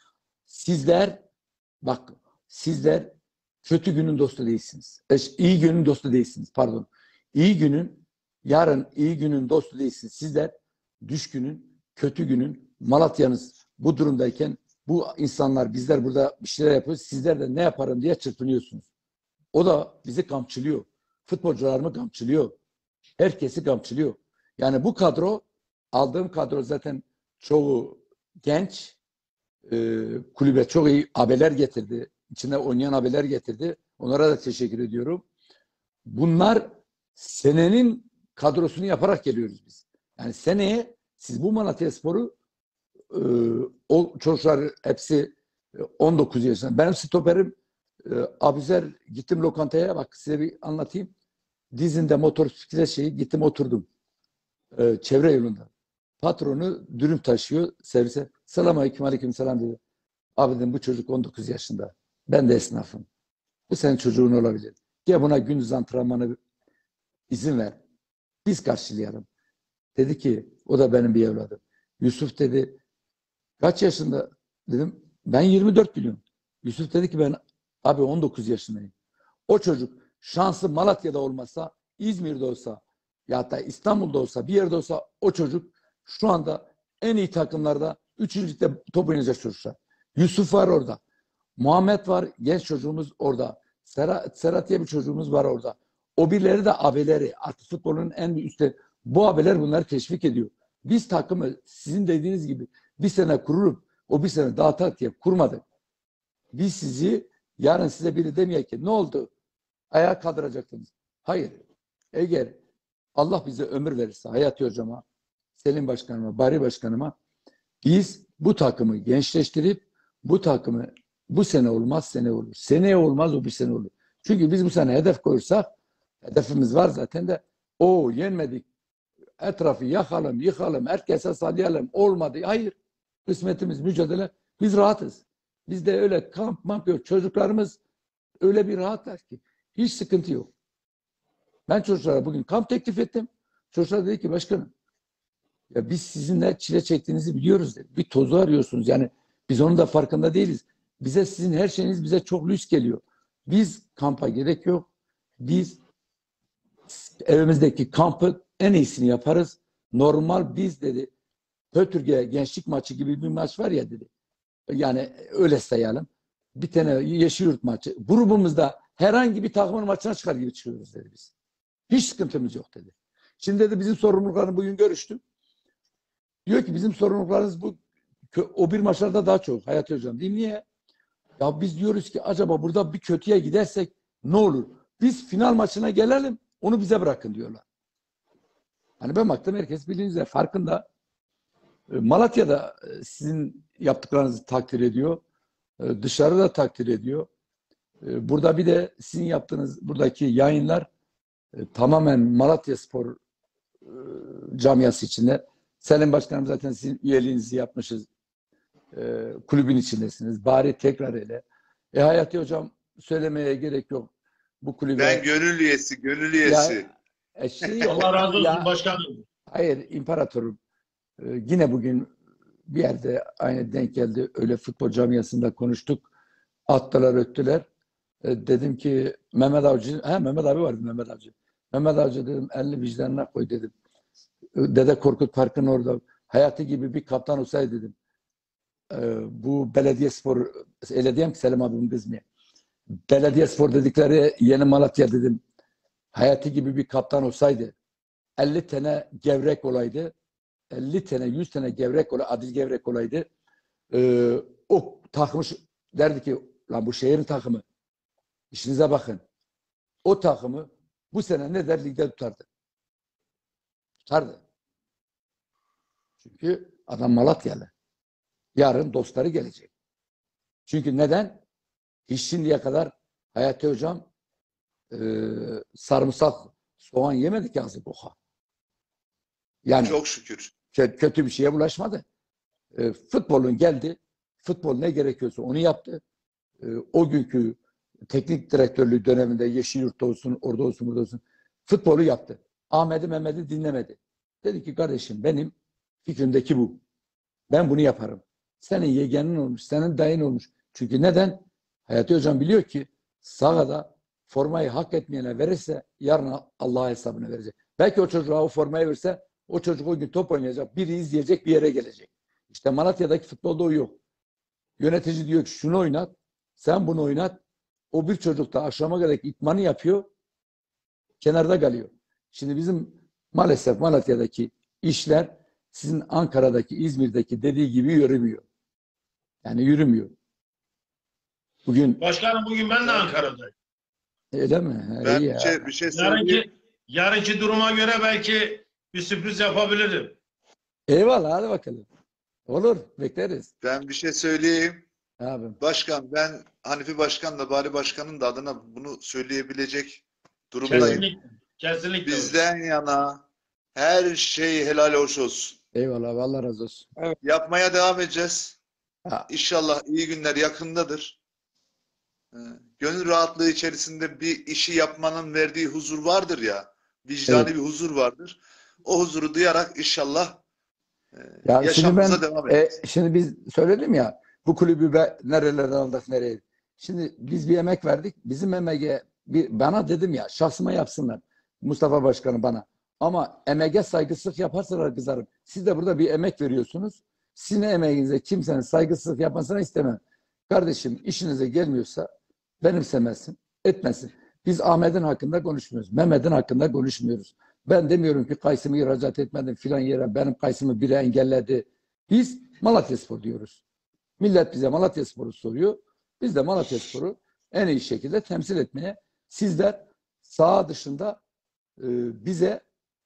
[SPEAKER 3] Sizler kötü günün dostu değilsiniz. İyi günün dostu değilsiniz. Pardon. Yarın iyi günün dostu değilsiniz. Sizler düş günün, kötü günün, Malatya'nız bu durumdayken bu insanlar bizler burada bir şeyler yapıyoruz. Sizler de ne yaparım diye çırpınıyorsunuz. O da bizi kamçılıyor. Futbolcularımı kamçılıyor. Herkesi kamçılıyor. Yani bu kadro, aldığım kadro zaten çoğu genç, kulübe çok iyi abiler getirdi. İçine oynayan abiler getirdi. Onlara da teşekkür ediyorum. Bunlar senenin kadrosunu yaparak geliyoruz biz. Yani seneye siz bu Malatyaspor'u o çocuklar hepsi 19 yaşında. Benim stoperim Abuzer, gittim lokantaya, bak size bir anlatayım. Dizinde motosiklet şeyi, gittim oturdum. Çevre yolunda. Patronu dürüm taşıyor servise. Selamünaleyküm, aleykümselam dedi. Abi dedim, bu çocuk 19 yaşında. Ben de esnafım. Bu senin çocuğun olabilir. Gel buna gündüz antrenmanı izin ver. Biz karşılayalım. Dedi ki, o da benim bir evladım. Yusuf dedi, kaç yaşında? Dedim, ben 24 biliyorum. Yusuf dedi ki, ben abi 19 yaşındayım. O çocuk şansı Malatya'da olmasa, İzmir'de olsa ya da İstanbul'da olsa, bir yerde olsa o çocuk şu anda en iyi takımlarda 3. ligde top oynayacak çocuklar. Yusuf var orada. Muhammed var, genç çocuğumuz orada. Serhat diye bir çocuğumuz var orada. O birileri de abileri. Artık futbolun en üstte. Bu abiler bunları teşvik ediyor. Biz takımı sizin dediğiniz gibi bir sene kurup o bir sene dağıtarak diye kurmadık. Biz sizi yarın size biri demeyecek ki ne oldu? Ayağa kaldıracaktınız. Hayır. Eğer Allah bize ömür verirse Hayati Hocama, Selim Başkanıma, Bari Başkanıma biz bu takımı gençleştirip bu takımı bu sene olmaz sene olur. Seneye olmaz o bir sene olur. Çünkü biz bu sene hedef koyursak hedefimiz var zaten de O yenmedik. Etrafı yakalım, yıkalım, herkese sallayalım. Olmadı. Hayır. Kısmetimiz, mücadele. Biz rahatız. Bizde öyle kamp mamp yok. Çocuklarımız öyle bir rahatlar ki. Hiç sıkıntı yok. Ben çocuklara bugün kamp teklif ettim. Çocuklar dedi ki başkanım ya biz sizinle çile çektiğinizi biliyoruz dedi. Bir tozu arıyorsunuz. Yani biz onun da farkında değiliz. Bize sizin her şeyiniz bize çok lüks geliyor. Biz kampa gerek yok. Biz evimizdeki kampı en iyisini yaparız. Normal biz dedi. Pötürge gençlik maçı gibi bir maç var ya dedi. Yani öyle sayalım. Bir tane Yeşilyurt maçı. Grubumuzda herhangi bir takımın maçına çıkar gibi çıkıyoruz dedi biz. Hiç sıkıntımız yok dedi. Şimdi dedi bizim sorumluluklarını bugün görüştüm. Diyor ki bizim sorumluluklarımız bu o bir maçlarda daha çok Hayati Hocam. Değil niye? Ya biz diyoruz ki acaba burada bir kötüye gidersek ne olur? Biz final maçına gelelim onu bize bırakın diyorlar. Hani ben baktım herkes bildiğiniz üzere farkında. Malatya'da sizin yaptıklarınızı takdir ediyor. Dışarıda takdir ediyor. Burada bir de sizin yaptığınız buradaki yayınlar tamamen Malatyaspor camiası içinde. Selim Başkanım zaten sizin üyeliğinizi yapmışız. Kulübün içindesiniz. Bari tekrar ele. Hayati Hocam söylemeye gerek yok. Bu kulübe...
[SPEAKER 1] Ben gönül üyesi, gönül üyesi.
[SPEAKER 2] Allah razı olsun başkanım.
[SPEAKER 3] Hayır, imparatorum. Yine bugün bir yerde aynı denk geldi. Öyle futbol camiasında konuştuk. Attılar, öttüler. Dedim ki Mehmet Avcı, Mehmet abi vardı Mehmet Avcı. Mehmet Avcı dedim elini vicdanına koy dedim. Dede Korkut Parkı'nın orada Hayati gibi bir kaptan olsaydı dedim. Bu Belediyespor, öyle diyeyim ki Selim abimin kızmıyor. Belediyespor dedikleri Yeni Malatya dedim. Hayati gibi bir kaptan olsaydı 50 tane gevrek olaydı. 50 tane, 100 tane gevrek olaydı, adil gevrek olaydı. O takımı derdi ki lan bu şehrin takımı. İşinize bakın. O takımı bu sene ne der ligde tutardı. Tutardı. Çünkü adam Malatyalı. Yarın dostları gelecek. Çünkü neden? Hiç şimdiye kadar Hayati Hocam sarımsak, soğan yemedik yazık oha. Yani
[SPEAKER 1] Çok şükür.
[SPEAKER 3] kötü bir şeye bulaşmadı. Futbolun geldi. Futbol ne gerekiyorsa onu yaptı. O günkü teknik direktörlüğü döneminde Yeşilyurt'ta olsun, orada olsun, burada olsun futbolu yaptı. Ahmet'i Mehmet'i dinlemedi. Dedi ki kardeşim benim fikrimdeki bu. Ben bunu yaparım. Senin yeğenin olmuş, senin dayın olmuş. Çünkü neden? Hayati Hocam biliyor ki sahada formayı hak etmeyene verirse yarın Allah'a hesabını verecek. Belki o çocuğa o formayı verse o çocuk o gün top oynayacak, biri izleyecek, bir yere gelecek. İşte Malatya'daki futbolda o yok. Yönetici diyor ki şunu oynat, sen bunu oynat. O bir çocuk da akşama kadar itmanı yapıyor, kenarda kalıyor. Şimdi bizim maalesef Malatya'daki işler sizin Ankara'daki, İzmir'deki dediği gibi yürümüyor. Yani yürümüyor. Bugün
[SPEAKER 2] Başkanım bugün ben de Ankara'dayım.
[SPEAKER 3] öyle mi?
[SPEAKER 1] Ben
[SPEAKER 3] İyi ya.
[SPEAKER 1] bir şey söyleyeyim.
[SPEAKER 2] Yarınki duruma göre belki bir sürpriz yapabilirim.
[SPEAKER 3] Eyvallah hadi bakalım. Olur bekleriz.
[SPEAKER 1] Ben bir şey söyleyeyim.
[SPEAKER 3] Abim.
[SPEAKER 1] Başkan ben Hanifi Başkan'la Bali Başkan'ın da adına bunu söyleyebilecek durumdayım.
[SPEAKER 2] Kesinlikle. Kesinlikle.
[SPEAKER 1] Bizden yana her şey helal hoş olsun.
[SPEAKER 3] Eyvallah Allah razı olsun.
[SPEAKER 1] Yapmaya devam edeceğiz.
[SPEAKER 3] Ha.
[SPEAKER 1] İnşallah iyi günler yakındadır. Gönül rahatlığı içerisinde bir işi yapmanın verdiği huzur vardır ya. Vicdani
[SPEAKER 3] Evet.
[SPEAKER 1] bir huzur vardır. O huzuru duyarak inşallah
[SPEAKER 3] Ya
[SPEAKER 1] yaşamımıza devam edeceğiz.
[SPEAKER 3] şimdi biz söyledim ya bu kulübü nerelerden aldık nereye. Şimdi biz bir emek verdik. Bizim emeğe bana dedim ya şahsıma yapsınlar. Mustafa Başkanı bana. Ama emeğe saygısızlık yaparsalar kızarım. Siz de burada bir emek veriyorsunuz. Sizin emeğinize kimsenin saygısızlık yapmasını istemem. Kardeşim işinize gelmiyorsa benimsemezsin, etmesin. Biz Ahmet'in hakkında konuşmuyoruz. Mehmet'in hakkında konuşmuyoruz. Ben demiyorum ki Kaysim'i ihracat etmedim filan yere benim Kaysim'i biri engelledi. Biz Malatyaspor diyoruz. Millet bize Malatyaspor'u soruyor. Biz de Malatyaspor'u en iyi şekilde temsil etmeye sizler saha dışında bize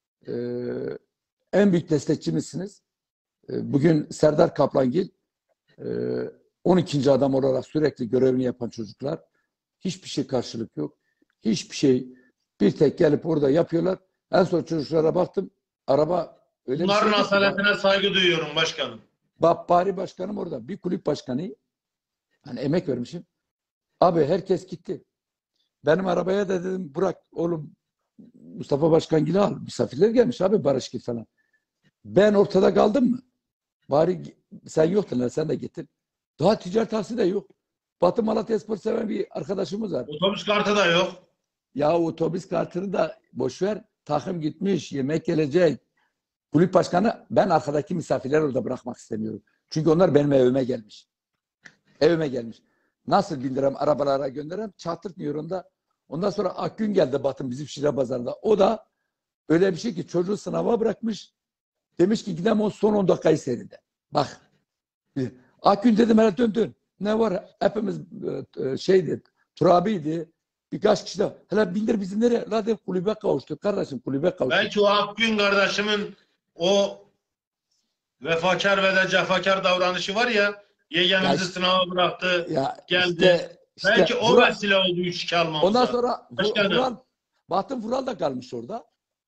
[SPEAKER 3] en büyük destekçimizsiniz. Bugün Serdar Kaplangil 12. adam olarak sürekli görevini yapan çocuklar. Hiçbir şey karşılık yok. Hiçbir şey bir tek gelip orada yapıyorlar. En son çocuklara baktım. Araba öyle bir
[SPEAKER 2] Bunların
[SPEAKER 3] şeydi ki,
[SPEAKER 2] asaletine saygı duyuyorum başkanım.
[SPEAKER 3] Bari başkanım orada. Bir kulüp başkanı. Hani emek vermişim. Abi herkes gitti. Benim arabaya da dedim bırak oğlum Mustafa Başkangil'i al. Misafirler gelmiş abi Barışgil falan. Ben ortada kaldım mı? Bari sen yoktun lan sen de getir. Daha ticaret tahsili de yok. Batı Malatyaspor seven bir arkadaşımız var.
[SPEAKER 2] Otobüs kartı da yok.
[SPEAKER 3] Ya otobüs kartını da boş ver. Takım gitmiş, yemek gelecek. Kulüp başkanı ben arkadaki misafirleri orada bırakmak istemiyorum. Çünkü onlar benim evime gelmiş. Evime gelmiş. Nasıl bindirem arabalara gönderem? Çattırtmıyorum da. Ondan sonra Akgün geldi Batın bizim Şile Pazarı'nda. O da öyle bir şey ki çocuğu sınava bırakmış. Demiş ki gidelim o son 10 dakikayı seyrede. Bak. Akgün dedim hele dön. Ne var? Hepimiz şeydi. Turabi'ydi. Birkaç kişi de. Hele bindir bizim nereye? Radyo kulübe kavuştuk. Kardeşim kulübe kavuştuk.
[SPEAKER 2] Belki o Akgün kardeşimin o vefakar ve de cefakar davranışı var ya, yeğenimizi
[SPEAKER 3] Ya
[SPEAKER 2] sınava bıraktı,
[SPEAKER 3] Ya
[SPEAKER 2] geldi. Belki o vesile oldu 3-2 almamıza.
[SPEAKER 3] ondan sonra
[SPEAKER 2] Başkanım.
[SPEAKER 3] Batın Vural da kalmış orada.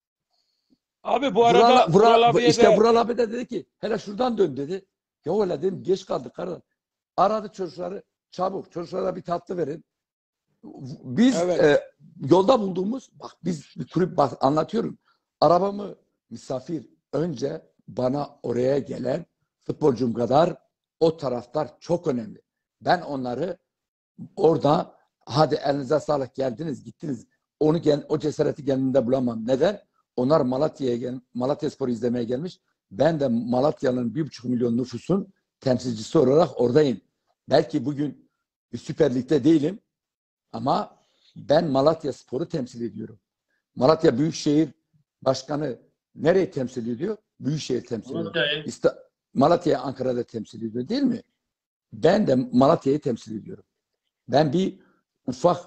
[SPEAKER 4] Abi bu arada Vural abiye
[SPEAKER 3] işte
[SPEAKER 4] de
[SPEAKER 3] Vural abi de dedi ki hele şuradan dön dedi. Ya öyle dedim geç kaldık kardeşim. Aradı çocukları çabuk çocuklara bir tatlı verin. Biz
[SPEAKER 4] Evet.
[SPEAKER 3] yolda bulduğumuz bak biz bir kulüp bak, anlatıyorum. Arabamı misafir önce bana oraya gelen futbolcum kadar o taraftar çok önemli. Ben onları orada hadi elinize sağlık geldiniz gittiniz. O cesareti kendimde bulamam. Neden? Onlar Malatyaspor'u izlemeye gelmiş. Ben de Malatya'nın 1,5 milyon nüfusun temsilcisi olarak oradayım. Belki bugün Süper Lig'de değilim ama ben Malatyaspor'u temsil ediyorum. Malatya Büyükşehir Başkanı nereyi temsil ediyor? Büyükşehir temsil ediyor. Malatya'yı Ankara'da temsil ediyor değil mi? Ben de Malatya'yı temsil ediyorum. Ben bir ufak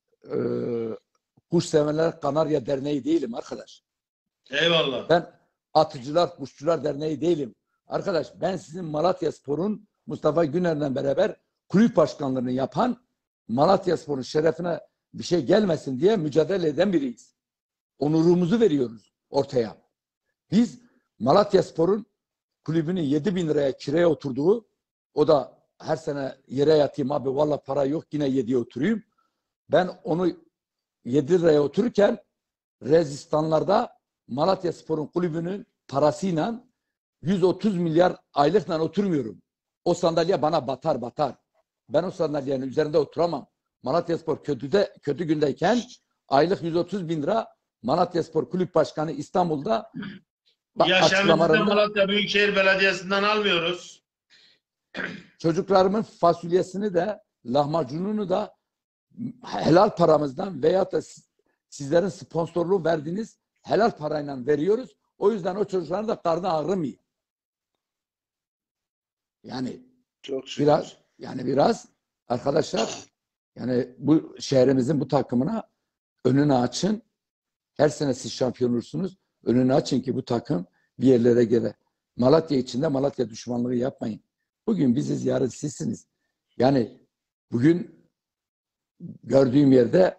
[SPEAKER 3] kuş severler Kanarya Derneği değilim arkadaş.
[SPEAKER 2] Eyvallah.
[SPEAKER 3] Ben Atıcılar Kuşçular Derneği değilim. Arkadaş ben sizin Malatyaspor'un Mustafa Güner'le beraber kulüp başkanlığını yapan Malatyaspor'un şerefine bir şey gelmesin diye mücadele eden biriyiz. Onurumuzu veriyoruz ortaya. Biz Malatyaspor'un kulübünün 7.000 liraya kiraya oturduğu o da her sene yere yatayım abi valla para yok yine 7'ye oturayım. Ben onu 7 liraya otururken Rezistanlar'da Malatyaspor'un kulübünün parasıyla 130 milyar aylıkla oturmuyorum. O sandalye bana batar. Ben o sandalyenin üzerinde oturamam. Malatyaspor kötü gündeyken aylık 130 bin lira Malatyaspor Kulüp Başkanı İstanbul'da
[SPEAKER 2] Yaşamımızı da Malatya Büyükşehir Belediyesi'nden almıyoruz.
[SPEAKER 3] Çocuklarımın fasulyesini de lahmacununu da helal paramızdan veyahut da sizlerin sponsorluğu verdiğiniz helal parayla veriyoruz. O yüzden o çocukların da karnı ağrımıyor. Yani
[SPEAKER 1] Çok şükür.
[SPEAKER 3] biraz arkadaşlar yani bu şehrimizin bu takımına önünü açın. Her sene siz şampiyon olursunuz. Önünü açın ki bu takım bir yerlere gelir. Malatya içinde Malatya düşmanlığı yapmayın. Bugün biziz, yarın sizsiniz. Yani bugün gördüğüm yerde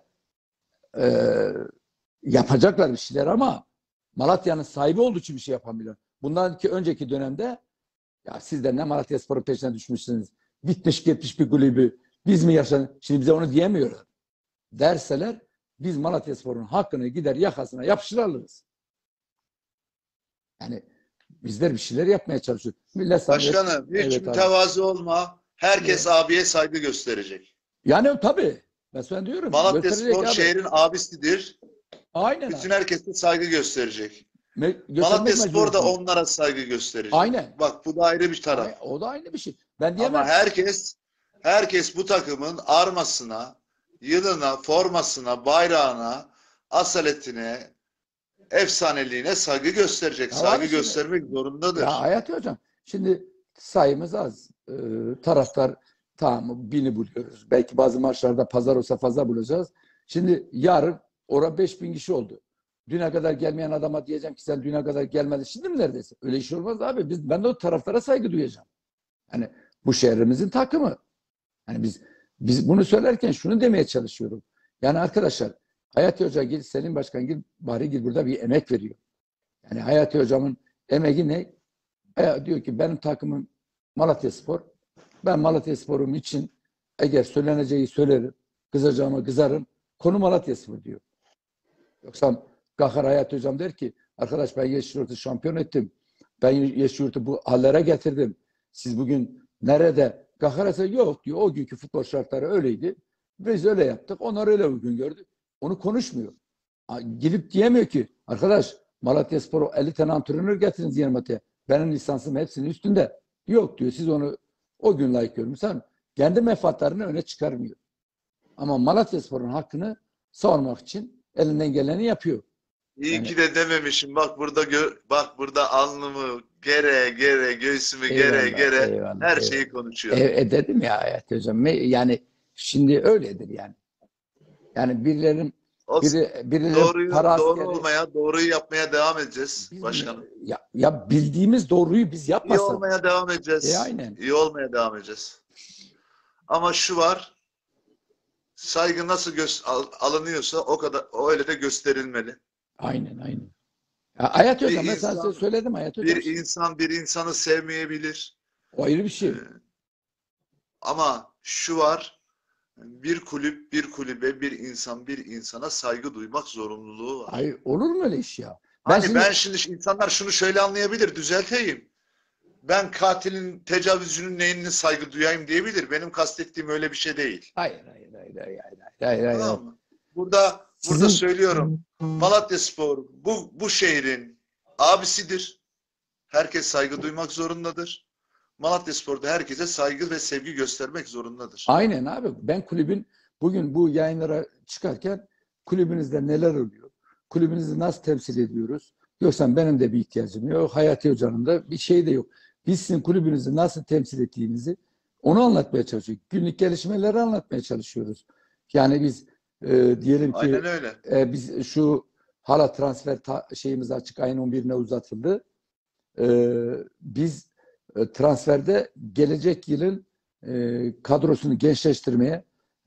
[SPEAKER 3] yapacaklar bir şeyler ama Malatya'nın sahibi olduğu için bir şey yapamıyorlar. Bundan önceki dönemde ya siz de ne Malatyaspor'un peşine düşmüşsünüz. Bitmiş gitmiş bir kulübü. Biz mi yaşadık? Şimdi bize onu diyemiyorlar. Derseler biz Malatyaspor'un hakkını gider yakasına yapışır alırız. Yani bizler bir şeyler yapmaya çalışıyoruz.
[SPEAKER 1] Başkanım hiç
[SPEAKER 3] evet,
[SPEAKER 1] mütevazı olma. Herkes abiye saygı gösterecek.
[SPEAKER 3] Yani tabii. Ben sana diyorum.
[SPEAKER 1] Malatyaspor şehrin abisidir.
[SPEAKER 3] Aynen.
[SPEAKER 1] Bütün herkese saygı gösterecek.
[SPEAKER 3] Malatyaspor
[SPEAKER 1] da onlara saygı gösterecek.
[SPEAKER 3] Aynen.
[SPEAKER 1] Bak bu da ayrı bir taraf.
[SPEAKER 3] O da aynı bir şey. Ben diyemem.
[SPEAKER 1] Ama herkes bu takımın armasına, yılına, formasına, bayrağına, asaletine, efsaneliğine saygı gösterecek. Saygı göstermek zorundadır.
[SPEAKER 3] Ya Hayati Hocam, şimdi sayımız az. Taraftar tamam 1000'i buluyoruz. Belki bazı maçlarda pazar olsa fazla bulacağız. Şimdi yarın orada 5000 kişi oldu. Düne kadar gelmeyen adama diyeceğim ki sen düne kadar gelmedin. Şimdi mi neredeyse? Öyle iş olmaz abi. Ben de o taraftara saygı duyacağım. Hani bu şehrimizin takımı. Hani biz bunu söylerken şunu demeye çalışıyorum. Yani arkadaşlar Hayati Hoca git, Selim Başkan git, bari git burada bir emek veriyor. Yani Hayati Hocam'ın emeği ne? Diyor ki benim takımım Malatyaspor. Ben Malatyaspor'um için eğer söyleneceği söylerim. Kızacağıma kızarım. Konu Malatyaspor diyor. Yoksa kalkar Hayati Hocam der ki arkadaş ben Yeşilyurt'u şampiyon ettim. Ben Yeşilyurt'u bu hallere getirdim. Siz bugün nerede? Kalkarsa yok diyor. O günkü futbol şartları öyleydi. Biz öyle yaptık. Onlar öyle bugün gördü. Onu konuşmuyor. Gidip diyemiyor ki arkadaş Malatyaspor'a 50 tane antrenör getirin Ziyermat'a. Benim lisansım hepsinin üstünde. Yok diyor. Siz onu o gün layık görmüşsün. Kendi menfaatlerini öne çıkarmıyor. Ama Malatyaspor'un hakkını savunmak için elinden geleni yapıyor.
[SPEAKER 1] İyi
[SPEAKER 3] Yani-
[SPEAKER 1] ki de dememişim. Bak burada bak burada alnımı gere göğsümü gere
[SPEAKER 3] Eyvallah, eyvallah,
[SPEAKER 1] her
[SPEAKER 3] eyvallah.
[SPEAKER 1] şeyi konuşuyor.
[SPEAKER 3] Dedim ya Hayati Hocam. Yani şimdi öyledir yani. Yani birilerinin
[SPEAKER 1] O
[SPEAKER 3] birileri para
[SPEAKER 1] doğru
[SPEAKER 3] askeri.
[SPEAKER 1] olmaya, doğruyu yapmaya devam edeceğiz
[SPEAKER 3] Biz-
[SPEAKER 1] başkanım.
[SPEAKER 3] Ya bildiğimiz doğruyu biz
[SPEAKER 1] İyi
[SPEAKER 3] yapmasak.
[SPEAKER 1] olmaya devam edeceğiz.
[SPEAKER 3] Aynen.
[SPEAKER 1] İyi olmaya devam edeceğiz. Ama şu var, saygı nasıl alınıyorsa o kadar öyle de gösterilmeli.
[SPEAKER 3] Aynen. Ya, Hayati
[SPEAKER 1] Bir
[SPEAKER 3] Hocam mesela
[SPEAKER 1] insan-
[SPEAKER 3] size söyledim Hayati Hocam.
[SPEAKER 1] Bir insanı sevmeyebilir.
[SPEAKER 3] O ayrı bir şey.
[SPEAKER 1] Ama şu var, bir kulüp, bir kulübe, bir insan, bir insana saygı duymak zorunluluğu var.
[SPEAKER 3] Hayır, olur mu öyle iş ya?
[SPEAKER 1] Ben şimdi insanlar şunu şöyle anlayabilir, düzelteyim. Ben katilin, tecavüzcünün neyine saygı duyayım diyebilir. Benim kastettiğim öyle bir şey değil.
[SPEAKER 3] Hayır.
[SPEAKER 1] Tamam mı? Burada
[SPEAKER 3] Sizin-
[SPEAKER 1] söylüyorum. Malatyaspor bu şehrin abisidir. Herkes saygı duymak zorundadır. Malatyaspor'da herkese saygı ve sevgi göstermek zorundadır.
[SPEAKER 3] Aynen abi. Ben kulübün bugün bu yayınlara çıkarken kulübünüzde neler oluyor? Kulübünüzü nasıl temsil ediyoruz? Yoksa benim de bir ihtiyacım yok. Hayati Hoca'nın da bir şey de yok. Biz sizin kulübünüzü nasıl temsil ettiğinizi onu anlatmaya çalışıyoruz. Günlük gelişmeleri anlatmaya çalışıyoruz. Yani biz diyelim ki
[SPEAKER 1] Aynen öyle.
[SPEAKER 3] biz şu hala transfer şeyimiz açık ayın 11'ine uzatıldı. Biz transferde gelecek yılın kadrosunu gençleştirmeye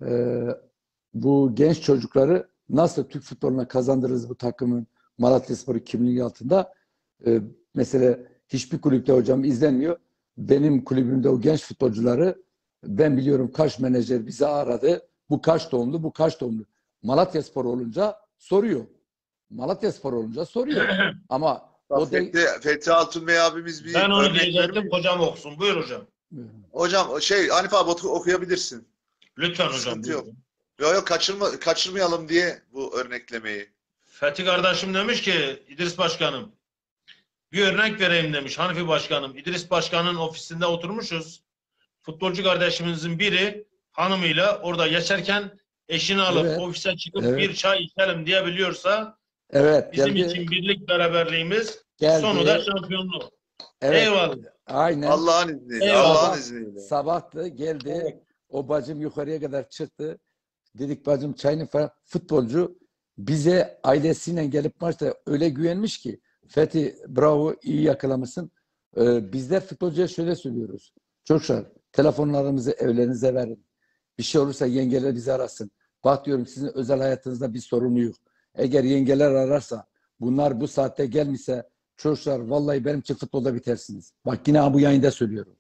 [SPEAKER 3] bu genç çocukları nasıl Türk futboluna kazandırırız bu takımın Malatyaspor'u kimliği altında mesela hiçbir kulüpte hocam izlenmiyor. Benim kulübümde o genç futbolcuları ben biliyorum kaç menajer bizi aradı. Bu kaç doğumlu, bu kaç doğumlu. Malatyaspor olunca soruyor. Malatyaspor olunca soruyor. Ama o
[SPEAKER 1] Fethi Altunbey abimiz bir
[SPEAKER 2] Ben onu
[SPEAKER 1] örnek
[SPEAKER 2] diyecektim.
[SPEAKER 1] vermiyor.
[SPEAKER 2] Hocam okusun. Buyur hocam.
[SPEAKER 1] Hocam Hanif abi okuyabilirsin.
[SPEAKER 2] Lütfen hocam.
[SPEAKER 1] Sıkıntı yok.
[SPEAKER 2] buyurun.
[SPEAKER 1] Yok kaçırmayalım diye bu örneklemeyi.
[SPEAKER 2] Fethi kardeşim demiş ki İdris Başkanım bir örnek vereyim demiş Hanifi Başkanım. İdris Başkan'ın ofisinde oturmuşuz. Futbolcu kardeşimizin biri hanımıyla orada geçerken eşini alıp
[SPEAKER 3] Evet.
[SPEAKER 2] ofise çıkıp
[SPEAKER 3] Evet.
[SPEAKER 2] bir çay içelim diyebiliyorsa
[SPEAKER 3] Evet
[SPEAKER 2] bizim
[SPEAKER 3] geldi.
[SPEAKER 2] için birlik beraberliğimiz
[SPEAKER 3] Geldi.
[SPEAKER 2] sonu da şampiyonluk.
[SPEAKER 3] Evet.
[SPEAKER 2] Eyvallah.
[SPEAKER 3] Aynen.
[SPEAKER 1] Allah'ın izniyle.
[SPEAKER 2] Eyvallah.
[SPEAKER 1] Allah'ın izniyle.
[SPEAKER 3] Sabahtı geldi. O bacım yukarıya kadar çıktı. Dedik bacım çayını falan. Futbolcu bize ailesiyle gelip maçta öyle güvenmiş ki Fethi bravo iyi yakalamışsın. Bizler futbolcuya şöyle söylüyoruz. Çocuklar telefonlarınızı evlerinize verin. Bir şey olursa yengeler bizi arasın. Bak diyorum sizin özel hayatınızda bir sorun yok. Eğer yengeler ararsa bunlar bu saatte gelmişse çocuklar vallahi benim için futbolda bitersiniz. Bak yine bu yayında söylüyorum.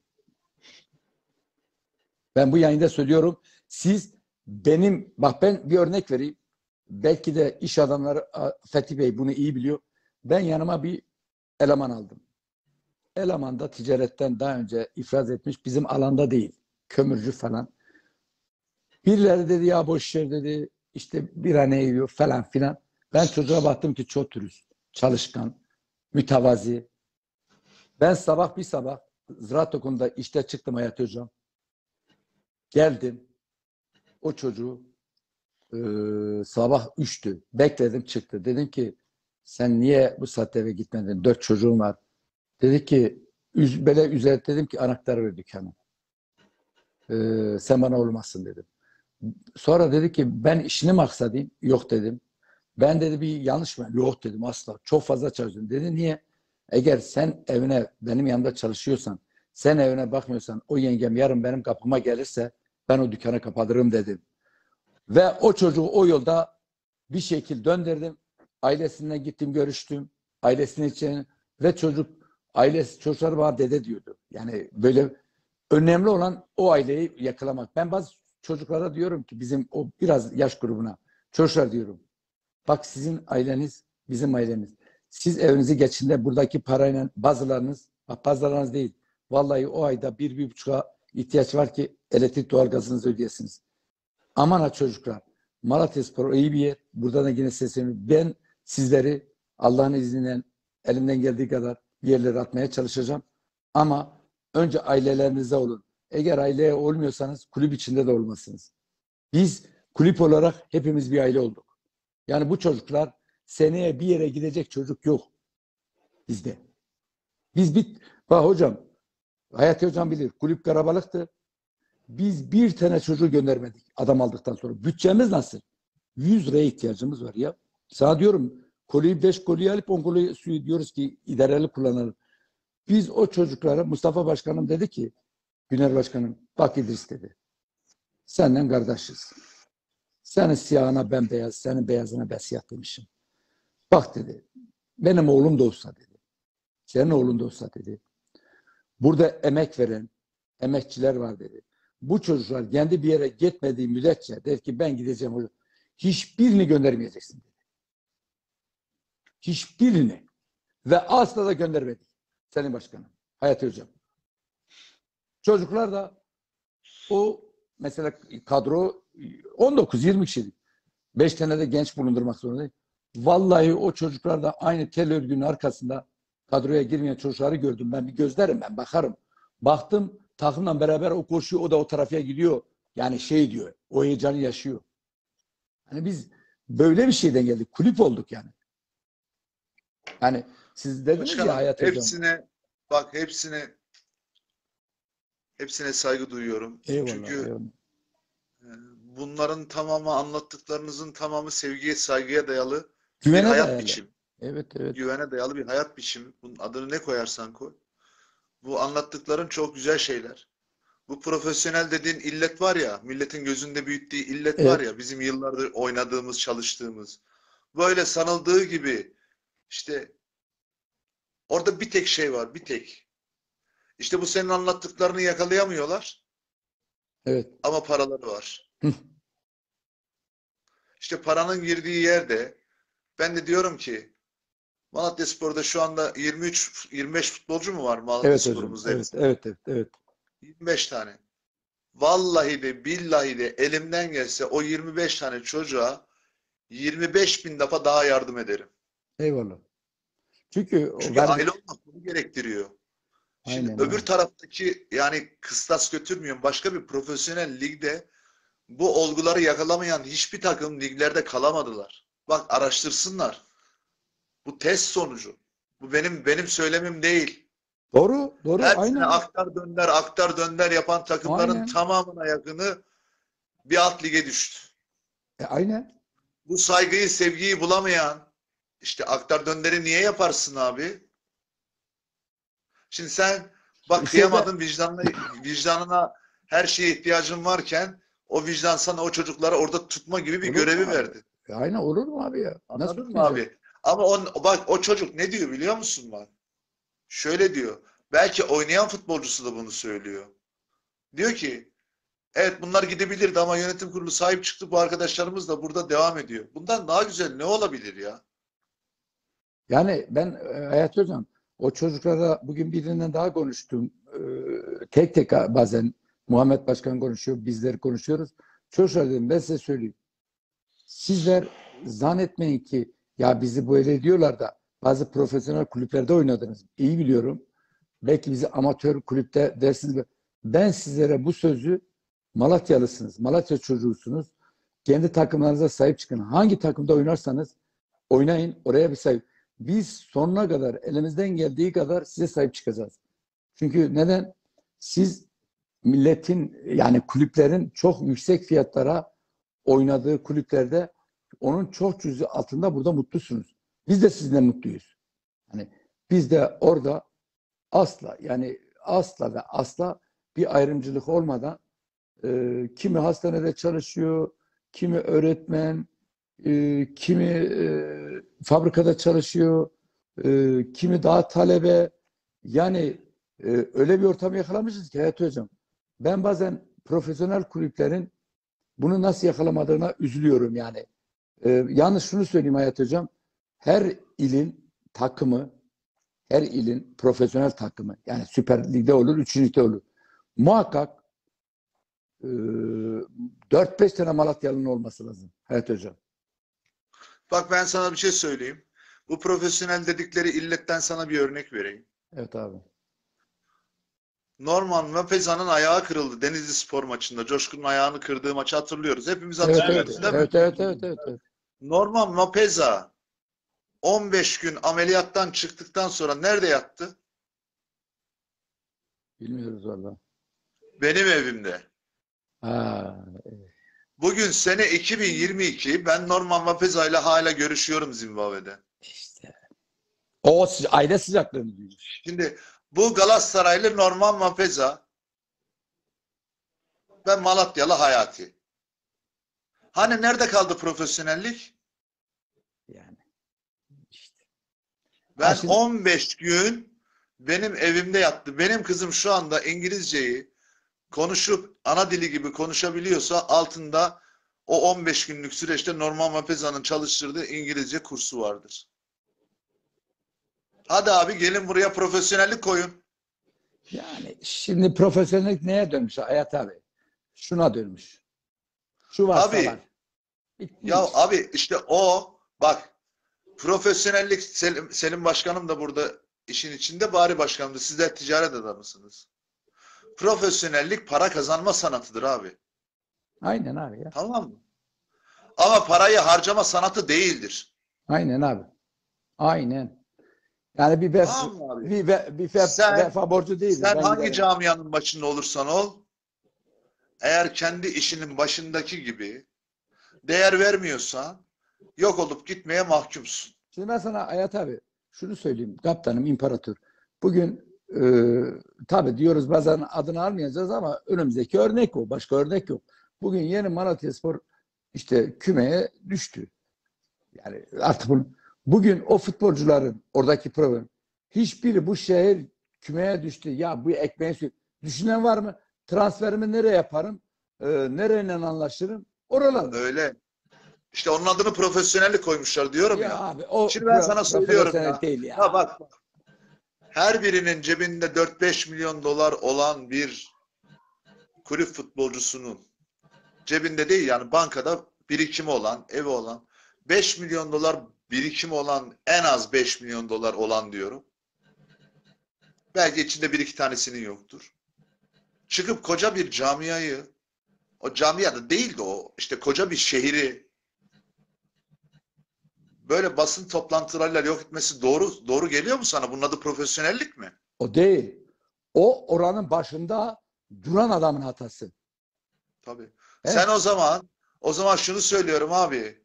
[SPEAKER 3] Ben bu yayında söylüyorum. Siz bak ben bir örnek vereyim. Belki de iş adamları Fethi Bey bunu iyi biliyor. Ben yanıma bir eleman aldım. Eleman da ticaretten daha önce ifraz etmiş. Bizim alanda değil. Kömürcü falan. Birileri dedi ya boş ver dedi. İşte bir an yiyor falan filan. Ben çocuğa baktım ki çok dürüst, çalışkan, mütevazi. Ben bir sabah Ziraat Okulu'nda işte çıktım Hayati Hocam. Geldim. O çocuğu sabah 3'tü. Bekledim çıktı. Dedim ki sen niye bu saatte eve gitmedin? 4 çocuğum var. Dedi ki böyle üzerinde dedim ki anahtarı ver dükkanı. Sen bana olmazsın dedim. Sonra dedi ki ben işini mi aksadayım? Yok dedim. Ben dedi bir yanlış mı? Yok dedim asla. Çok fazla çalışıyorum. Dedi niye? Eğer sen evine benim yanımda çalışıyorsan, sen evine bakmıyorsan o yengem yarın benim kapıma gelirse ben o dükkanı kapatırım dedim. Ve o çocuğu o yolda bir şekil döndürdüm. Ailesine gittim, görüştüm. Ailesinin için ve çocuklar bana dede diyordu. Yani böyle önemli olan o aileyi yakalamak. Ben bazı çocuklara diyorum ki bizim o biraz yaş grubuna çocuklar diyorum. Bak sizin aileniz bizim ailemiz. Siz evinizi geçinde buradaki parayla bazılarınız değil. Vallahi o ayda 1-1,5'a ihtiyaç var ki elektrik doğalgazınızı ödeyesiniz. Aman ha çocuklar. Malatyaspor iyi bir yer. Buradan da yine sesleniyorum. Ben sizleri Allah'ın izniyle elimden geldiği kadar yerlere atmaya çalışacağım. Ama önce ailelerinize olun. Eğer aileye olmuyorsanız kulüp içinde de olmasınız. Biz kulüp olarak hepimiz bir aile olduk. Yani bu çocuklar seneye bir yere gidecek çocuk yok bizde. Bak hocam, Hayati hocam bilir. Kulüp karabalıktı. Biz bir tane çocuğu göndermedik adam aldıktan sonra. Bütçemiz nasıl? 100 liraya ihtiyacımız var ya. Sana diyorum koliyi 5 koliyi alıp 10 koliyi suyu diyoruz ki idareli kullanalım. Biz o çocuklara Mustafa Başkanım dedi ki Güner Başkanım bak İdris dedi. Senden kardeşiz. Senin siyahına ben beyaz, senin beyazına ben siyah demişim. Bak dedi. Benim oğlum da olsa dedi. Senin oğlun da olsa dedi. Burada emek veren emekçiler var dedi. Bu çocuklar kendi bir yere gitmediği müddetçe der ki ben gideceğim hocam. Hiçbirini göndermeyeceksin dedi. Hiçbirini. Ve asla da göndermedik. Sayın Başkanım. Hayati Hocam. Çocuklar da o mesela kadro 19-20 kişiydi. 5 tane de genç bulundurmak zorundayım. Vallahi o çocuklar da aynı tel örgünün arkasında kadroya girmeyen çocukları gördüm. Ben bir gözlerim, ben bakarım. Baktım takımla beraber o koşuyor, o da o tarafa gidiyor. Yani şey diyor, o heyecanı yaşıyor. Hani biz böyle bir şeyden geldik. Kulüp olduk yani. Yani siz dediniz
[SPEAKER 1] Başkanım,
[SPEAKER 3] ya Hayat Hocam.
[SPEAKER 1] hepsine saygı duyuyorum.
[SPEAKER 3] Eyvallah,
[SPEAKER 1] Çünkü
[SPEAKER 3] eyvallah.
[SPEAKER 1] bunların tamamı, anlattıklarınızın tamamı sevgiye, saygıya dayalı bir
[SPEAKER 3] Güvene
[SPEAKER 1] hayat
[SPEAKER 3] dayalı.
[SPEAKER 1] biçimi.
[SPEAKER 3] Evet, evet.
[SPEAKER 1] Güvene dayalı bir hayat biçimi. Bunun adını ne koyarsan koy. Bu anlattıkların çok güzel şeyler. Bu profesyonel dediğin illet var ya, milletin gözünde büyüttüğü illet var
[SPEAKER 3] Evet.
[SPEAKER 1] ya, bizim yıllardır oynadığımız, çalıştığımız. Böyle sanıldığı gibi işte orada bir tek şey var, bir tek. İşte bu senin anlattıklarını yakalayamıyorlar
[SPEAKER 3] Evet.
[SPEAKER 1] ama paraları var.
[SPEAKER 3] Hı.
[SPEAKER 1] İşte paranın girdiği yerde ben de diyorum ki Malatyaspor'da şu anda 23-25 futbolcu mu var
[SPEAKER 3] Evet hocam.
[SPEAKER 1] Malatyaspor'umuzda?
[SPEAKER 3] Evet, evet, evet, evet.
[SPEAKER 1] 25 tane. Vallahi de billahi de elimden gelse o 25 tane çocuğa 25.000 defa daha yardım ederim.
[SPEAKER 3] Eyvallah. Çünkü o
[SPEAKER 1] Çünkü aile olmak bunu gerektiriyor. Şimdi
[SPEAKER 3] Aynen,
[SPEAKER 1] öbür
[SPEAKER 3] aynen.
[SPEAKER 1] taraftaki yani kıstas götürmüyorum. Başka bir profesyonel ligde bu olguları yakalamayan hiçbir takım liglerde kalamadılar. Bak araştırsınlar. Bu test sonucu. Bu benim söylemim değil.
[SPEAKER 3] Doğru, doğru.
[SPEAKER 1] Her sene
[SPEAKER 3] Aynen.
[SPEAKER 1] aktar dönder yapan takımların
[SPEAKER 3] Aynen.
[SPEAKER 1] tamamına yakını bir alt lige düştü.
[SPEAKER 3] Aynen.
[SPEAKER 1] Bu saygıyı, sevgiyi bulamayan işte aktar dönderi niye yaparsın abi? Şimdi sen bak kıyamadın vicdanına her şeye ihtiyacın varken o vicdan sana o çocukları orada tutma gibi bir
[SPEAKER 3] Olur
[SPEAKER 1] görevi
[SPEAKER 3] mu abi?
[SPEAKER 1] verdi.
[SPEAKER 3] Aynen olur mu abi ya? Nasıl
[SPEAKER 1] Anladın mı
[SPEAKER 3] tutmayacak?
[SPEAKER 1] abi? Ama bak o çocuk ne diyor biliyor musun bak? Şöyle diyor. Belki oynayan futbolcusu da bunu söylüyor. Diyor ki evet bunlar gidebilirdi ama yönetim kurulu sahip çıktı. Bu arkadaşlarımız da burada devam ediyor. Bundan daha güzel ne olabilir ya?
[SPEAKER 3] Yani ben Hayat Hocam o çocuklara bugün birinden daha konuştum. Tek tek bazen Muhammed Başkan konuşuyor, bizler konuşuyoruz. Çocuklar dedim ben size söyleyeyim. Sizler zannetmeyin ki ya bizi böyle diyorlar da bazı profesyonel kulüplerde oynadınız. İyi biliyorum. Belki bizi amatör kulüpte dersiniz. Ben sizlere bu sözü Malatyalısınız. Malatya çocuğusunuz. Kendi takımlarınıza sahip çıkın. Hangi takımda oynarsanız oynayın. Oraya bir sahip. Biz sonuna kadar elimizden geldiği kadar size sahip çıkacağız. Çünkü neden? Siz milletin yani kulüplerin çok yüksek fiyatlara oynadığı kulüplerde onun çok cüzü altında burada mutlusunuz. Biz de sizinle mutluyuz. Hani biz de orada asla yani asla ve asla bir ayrımcılık olmadan kimi hastanede çalışıyor, kimi öğretmen, kimi fabrikada çalışıyor, kimi daha talebe. Yani öyle bir ortam yakalamışız ki Hayat Hocam. Ben bazen profesyonel kulüplerin bunu nasıl yakalamadığına üzülüyorum yani. Yalnız şunu söyleyeyim Hayat Hocam. Her ilin takımı, her ilin profesyonel takımı, yani Süper Lig'de olur, 3. Lig'de olur. Muhakkak 4-5 tane Malatyalı'nın olması lazım Hayat Hocam.
[SPEAKER 1] Bak ben sana bir şey söyleyeyim. Bu profesyonel dedikleri illetten sana bir örnek vereyim.
[SPEAKER 3] Evet abi.
[SPEAKER 1] Norman Mapeza'nın ayağı kırıldı Denizli Spor maçında. Coşkun'un ayağını kırdığı maçı hatırlıyoruz. Hepimiz
[SPEAKER 3] Evet,
[SPEAKER 1] hatırlıyoruz
[SPEAKER 3] evet,
[SPEAKER 1] değil mi?
[SPEAKER 3] evet.
[SPEAKER 1] Norman Mapeza 15 gün ameliyattan çıktıktan sonra nerede yattı?
[SPEAKER 3] Bilmiyoruz valla.
[SPEAKER 1] Benim evimde.
[SPEAKER 3] Ha,
[SPEAKER 1] Bugün sene 2022. Ben Norman Mapeza ile hala görüşüyorum Zimbabwe'de.
[SPEAKER 3] işte. O aile sıcaklığını duymuş.
[SPEAKER 1] Şimdi bu Galatasaraylı Norman Mapeza ve Malatyalı Hayati. Hani nerede kaldı profesyonellik?
[SPEAKER 3] Yani. İşte.
[SPEAKER 1] Ben
[SPEAKER 3] Şimdi
[SPEAKER 1] 15 gün benim evimde yattı. Benim kızım şu anda İngilizceyi konuşup ana dili gibi konuşabiliyorsa altında o 15 günlük süreçte Norman Mapeza'nın çalıştırdığı İngilizce kursu vardır. Hadi abi gelin buraya profesyonellik koyun.
[SPEAKER 3] yani şimdi profesyonellik neye dönmüş Hayat abi? Şuna dönmüş. Şu varsa
[SPEAKER 1] Tabii.
[SPEAKER 3] var. Bitmiş.
[SPEAKER 1] Ya abi işte o bak profesyonellik Selim Başkanım da burada işin içinde Bari Başkanım da sizler ticaret adamısınız. Profesyonellik para kazanma sanatıdır abi.
[SPEAKER 3] Aynen abi ya.
[SPEAKER 1] Tamam mı? Ama parayı harcama sanatı değildir.
[SPEAKER 3] Aynen abi. Aynen. Yani
[SPEAKER 1] Tamam mı abi?
[SPEAKER 3] bir
[SPEAKER 1] Sen-
[SPEAKER 3] vefa borcu değildir.
[SPEAKER 1] Sen
[SPEAKER 3] Ben
[SPEAKER 1] hangi
[SPEAKER 3] giderim.
[SPEAKER 1] camianın başında olursan ol, eğer kendi işinin başındaki gibi değer vermiyorsan yok olup gitmeye mahkumsun.
[SPEAKER 3] Şimdi ben sana Hayat abi şunu söyleyeyim. Kaptanım, imparator. Bugün tabii diyoruz bazen adını almayacağız ama önümüzdeki örnek o. Başka örnek yok. Bugün yeni Malatyaspor işte kümeye düştü. Yani artık bugün o futbolcuların oradaki problem hiçbiri bu şehir kümeye düştü. Ya bu ekmeği düşünen var mı? Transferimi nereye yaparım? Nereyle anlaşırım? Oralar.
[SPEAKER 1] Öyle. İşte onun adını profesyonellik koymuşlar diyorum
[SPEAKER 3] Ya
[SPEAKER 1] ya.
[SPEAKER 3] abi o
[SPEAKER 1] Şimdi ben sana söylüyorum
[SPEAKER 3] profesyonel
[SPEAKER 1] ya.
[SPEAKER 3] değil ya.
[SPEAKER 1] Ha bak. Her birinin cebinde 4-5 milyon dolar olan bir kulüp futbolcusunun cebinde değil yani bankada birikimi olan, evi olan 5 milyon dolar birikimi olan en az 5 milyon dolar olan diyorum. Belki içinde bir iki tanesinin yoktur. Çıkıp koca bir camiayı o camiada değil de o işte koca bir şehri böyle basın toplantılarıyla yok etmesi doğru geliyor mu sana? Bunun adı profesyonellik mi?
[SPEAKER 3] O değil. O oranın başında duran adamın hatası.
[SPEAKER 1] Tabii.
[SPEAKER 3] Evet.
[SPEAKER 1] Sen o zaman şunu söylüyorum abi.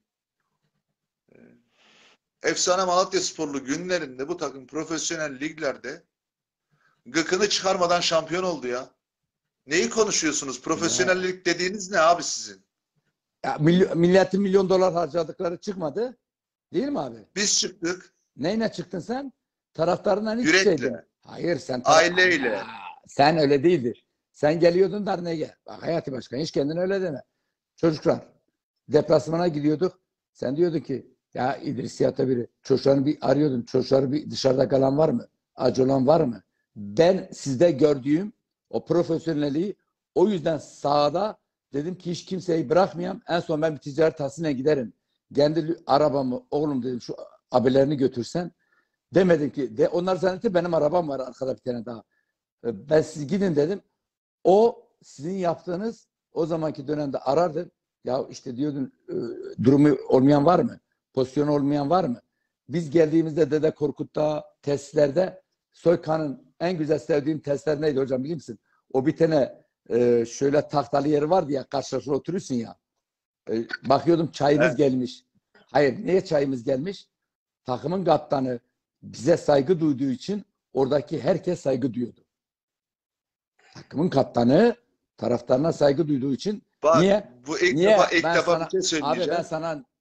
[SPEAKER 1] Efsane Malatyasporlu günlerinde bu takım profesyonel liglerde gıkını çıkarmadan şampiyon oldu ya. Neyi konuşuyorsunuz? Profesyonellik dediğiniz ne abi sizin?
[SPEAKER 3] Ya, milletin milyon dolar harcadıkları çıkmadı. Değil mi abi?
[SPEAKER 1] Biz çıktık
[SPEAKER 3] Neyle çıktın sen? Taraftarından hiç
[SPEAKER 1] Yürekle.
[SPEAKER 3] şeydin. Hayır sen
[SPEAKER 1] Aileyle.
[SPEAKER 3] Ya, sen öyle değildin. Sen geliyordun derneğe. Bak Hayati Başkan hiç kendine öyle deme. Çocuklar deplasmana gidiyorduk. Sen diyordun ki ya İdris Yata biri. Çocuklarını bir arıyordun. Çocukları bir dışarıda kalan var mı? Acı olan var mı? Ben sizde gördüğüm o profesyonelliği o yüzden sahada dedim ki hiç kimseyi bırakmayayım. En son ben bir ticaret tahsiline giderim. Kendi arabamı oğlum dedim şu abilerini götürsen. Demedim ki onlar zannetti benim arabam var arkada bir tane daha. Ben siz gidin dedim. O sizin yaptığınız o zamanki dönemde arardı. Ya işte diyordun durumu olmayan var mı? Pozisyonu olmayan var mı? Biz geldiğimizde Dede Korkut'ta testlerde Soykan'ın en güzel sevdiğim testler neydi hocam biliyor musun? O bir tane şöyle tahtalı yeri vardı ya karşılıklı oturuyorsun ya. Bakıyordum çayımız
[SPEAKER 1] Evet.
[SPEAKER 3] gelmiş. Hayır niye çayımız gelmiş? Takımın kaptanı bize saygı duyduğu için oradaki herkes saygı duyuyordu. Takımın kaptanı taraftarına saygı duyduğu için
[SPEAKER 1] Bak
[SPEAKER 3] niye?
[SPEAKER 1] bu ilk
[SPEAKER 3] Niye?
[SPEAKER 1] defa
[SPEAKER 3] Ben
[SPEAKER 1] bir
[SPEAKER 3] sana,
[SPEAKER 1] şey söyleyeceğim.
[SPEAKER 3] abi ben sana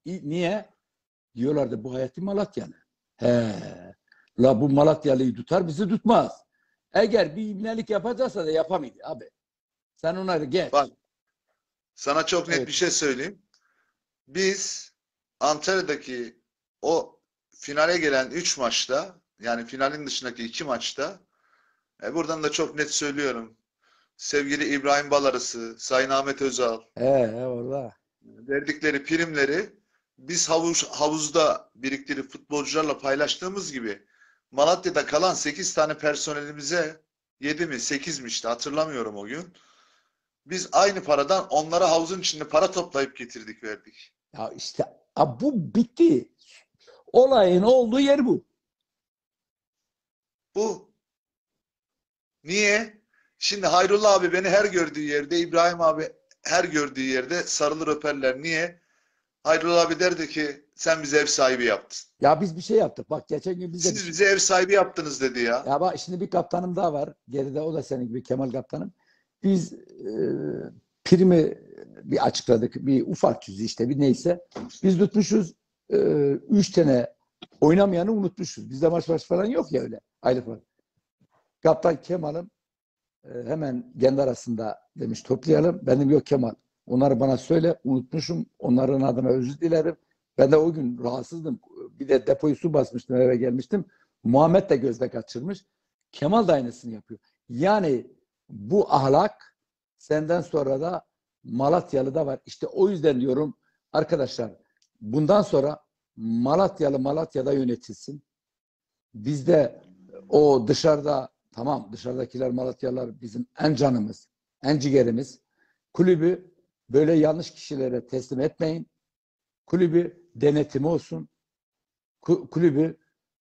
[SPEAKER 3] Niye? Diyorlardı bu Hayati Malatyalı. He. La bu Malatyalı'yı tutar bizi tutmaz. Eğer bir ibnelik yapacaksa da yapamaydı abi. Sen onları geç.
[SPEAKER 1] Bak, sana çok net
[SPEAKER 3] Evet.
[SPEAKER 1] bir şey söyleyeyim. Biz Antalya'daki o finale gelen 3 maçta, yani finalin dışındaki 2 maçta, buradan da çok net söylüyorum. Sevgili İbrahim Balarısı, Sayın Ahmet Özal
[SPEAKER 3] Orada.
[SPEAKER 1] verdikleri primleri biz havuzda biriktirip futbolcularla paylaştığımız gibi Malatya'da kalan 8 tane personelimize 7 mi 8 mi işte hatırlamıyorum o gün. Biz aynı paradan onlara havuzun içinde para toplayıp getirdik, verdik.
[SPEAKER 3] Ya işte bu bitti. Olayın olduğu yer bu.
[SPEAKER 1] Bu. Niye? Şimdi Hayrullah abi beni her gördüğü yerde, İbrahim abi her gördüğü yerde sarılır öperler. Niye? Hayrullah abi derdi ki sen bize ev sahibi yaptın.
[SPEAKER 3] Ya biz bir şey yaptık. Bak geçen gün biz de
[SPEAKER 1] Siz bize ev sahibi yaptınız dedi ya.
[SPEAKER 3] Ya bak şimdi bir kaptanım daha var. Geride o da senin gibi Kemal kaptanım. Biz primi bir açıkladık. Bir ufak cüzü işte bir neyse. Biz tutmuşuz 3 tane oynamayanı unutmuşuz. Bizde maç falan yok ya öyle. Aylık var. Kaptan Kemal'ım hemen kendi arasında demiş toplayalım. Benim yok Kemal. Onları bana söyle. Unutmuşum. Onların adına özür dilerim. Ben de o gün rahatsızdım. Bir de depoyu su basmıştım, eve gelmiştim. Muhammed de gözde kaçırmış. Kemal da aynısını yapıyor. Yani bu ahlak senden sonra da Malatyalı'da var. İşte o yüzden diyorum arkadaşlar, bundan sonra Malatyalı Malatya'da yönetilsin. Bizde o dışarıda, tamam dışarıdakiler Malatyalılar bizim en canımız, en ciğerimiz. Kulübü böyle yanlış kişilere teslim etmeyin. Kulübü denetimi olsun. Kulübü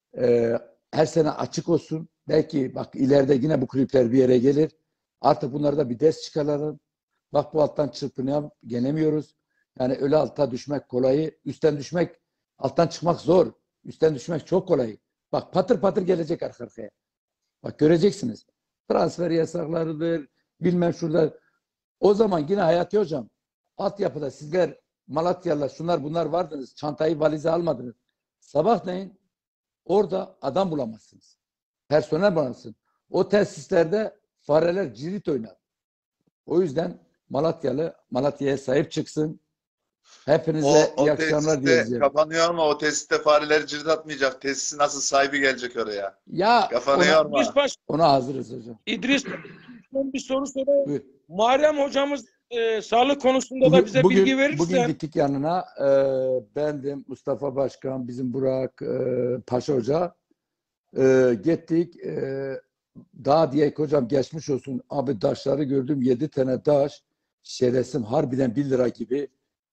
[SPEAKER 3] her sene açık olsun. Belki bak ileride yine bu kulüpler bir yere gelir. Artık bunlarda bir ders çıkaralım. Bak bu alttan çırpınıyor, gelemiyoruz. Yani öyle alta düşmek kolay. Üstten düşmek, alttan çıkmak zor. Üstten düşmek çok kolay. Bak patır patır gelecek arka arkaya. Bak göreceksiniz. Transfer yasaklarıdır, bilmem şurada. O zaman yine Hayati Hocam, altyapıda sizler Malatyalılar şunlar bunlar vardınız. Çantayı valize almadınız. Sabahleyin orada adam bulamazsınız. Personel bulamazsınız. O tesislerde fareler cirit oynar. O yüzden Malatya'ya sahip çıksın. Hepinize iyi akşamlar diyeceğim.
[SPEAKER 1] Kapanıyor ama o tesiste fareleri cirit atmayacak. Tesisin nasıl sahibi gelecek oraya.
[SPEAKER 3] Ya
[SPEAKER 1] Kapanıyor ama.
[SPEAKER 3] Ona hazırız hocam.
[SPEAKER 4] İdris bir soru sorayım.
[SPEAKER 3] Buyur.
[SPEAKER 4] Muharrem hocamız sağlık konusunda da bize bilgi verirse.
[SPEAKER 3] Bugün gittik yanına. Bendim, Mustafa Başkan, bizim Burak, Paşa Hoca. Gittik. Daha diye hocam geçmiş olsun. Abi taşları gördüm. 7 tane taş. Şeresim harbiden 1 lira gibi.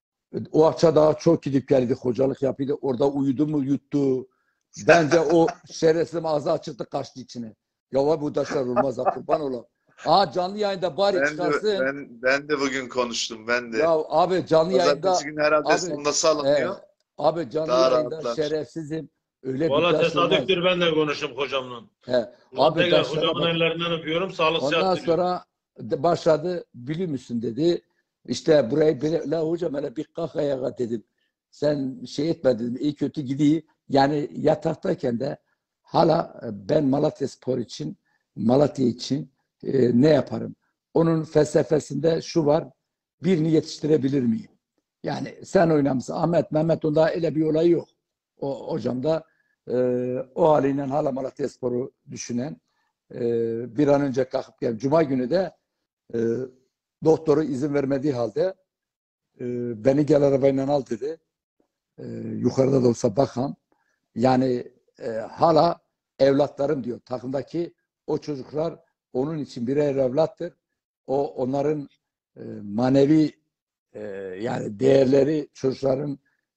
[SPEAKER 3] O akça daha çok gidip geldik. Hocalık yapıyordu. Orada uyudu mu yuttu. Bence o şeresim ağzı açıktı kaçtı içine. Ya bu taşlar olmaz ha, kurban olam. Canlı yayında bari çıkarsın.
[SPEAKER 1] Ben de bugün konuştum. Ben de.
[SPEAKER 3] Ya abi canlı yayında.
[SPEAKER 1] Pazartesi günü herhalde sondası alınıyor.
[SPEAKER 3] Abi canlı
[SPEAKER 1] Daha
[SPEAKER 3] yayında
[SPEAKER 1] rahatlar.
[SPEAKER 3] şerefsizim. Öyle
[SPEAKER 2] Valla
[SPEAKER 3] bir taş olmaz.
[SPEAKER 2] tesadüftür, ben de konuştum hocamla.
[SPEAKER 3] Abi
[SPEAKER 2] Tekrar
[SPEAKER 3] taşlara
[SPEAKER 2] hocamın
[SPEAKER 3] bak.
[SPEAKER 2] ellerinden öpüyorum. Sağlık
[SPEAKER 3] Ondan
[SPEAKER 2] sıhhat diliyorum.
[SPEAKER 3] sonra başladı, biliyor musun dedi. İşte burayı böyle, la hocam hele bir kalk ayağa dedim. Sen şey etme dedim, iyi kötü gideyim. Yani yataktayken de hala ben Malatyaspor için, Malatya için ne yaparım? Onun felsefesinde şu var, birini yetiştirebilir miyim? Yani sen oynamışsın, Ahmet, Mehmet, onda öyle bir olay yok. O hocam da o haliyle hala Malatyaspor'u düşünen, bir an önce kalkıp gel. Cuma günü de doktoru izin vermediği halde beni gel arabayla al dedi. Yukarıda da olsa bakan. Yani hala evlatlarım diyor. Takımdaki o çocuklar onun için birer evlattır. Onların manevi yani değerleri çocukların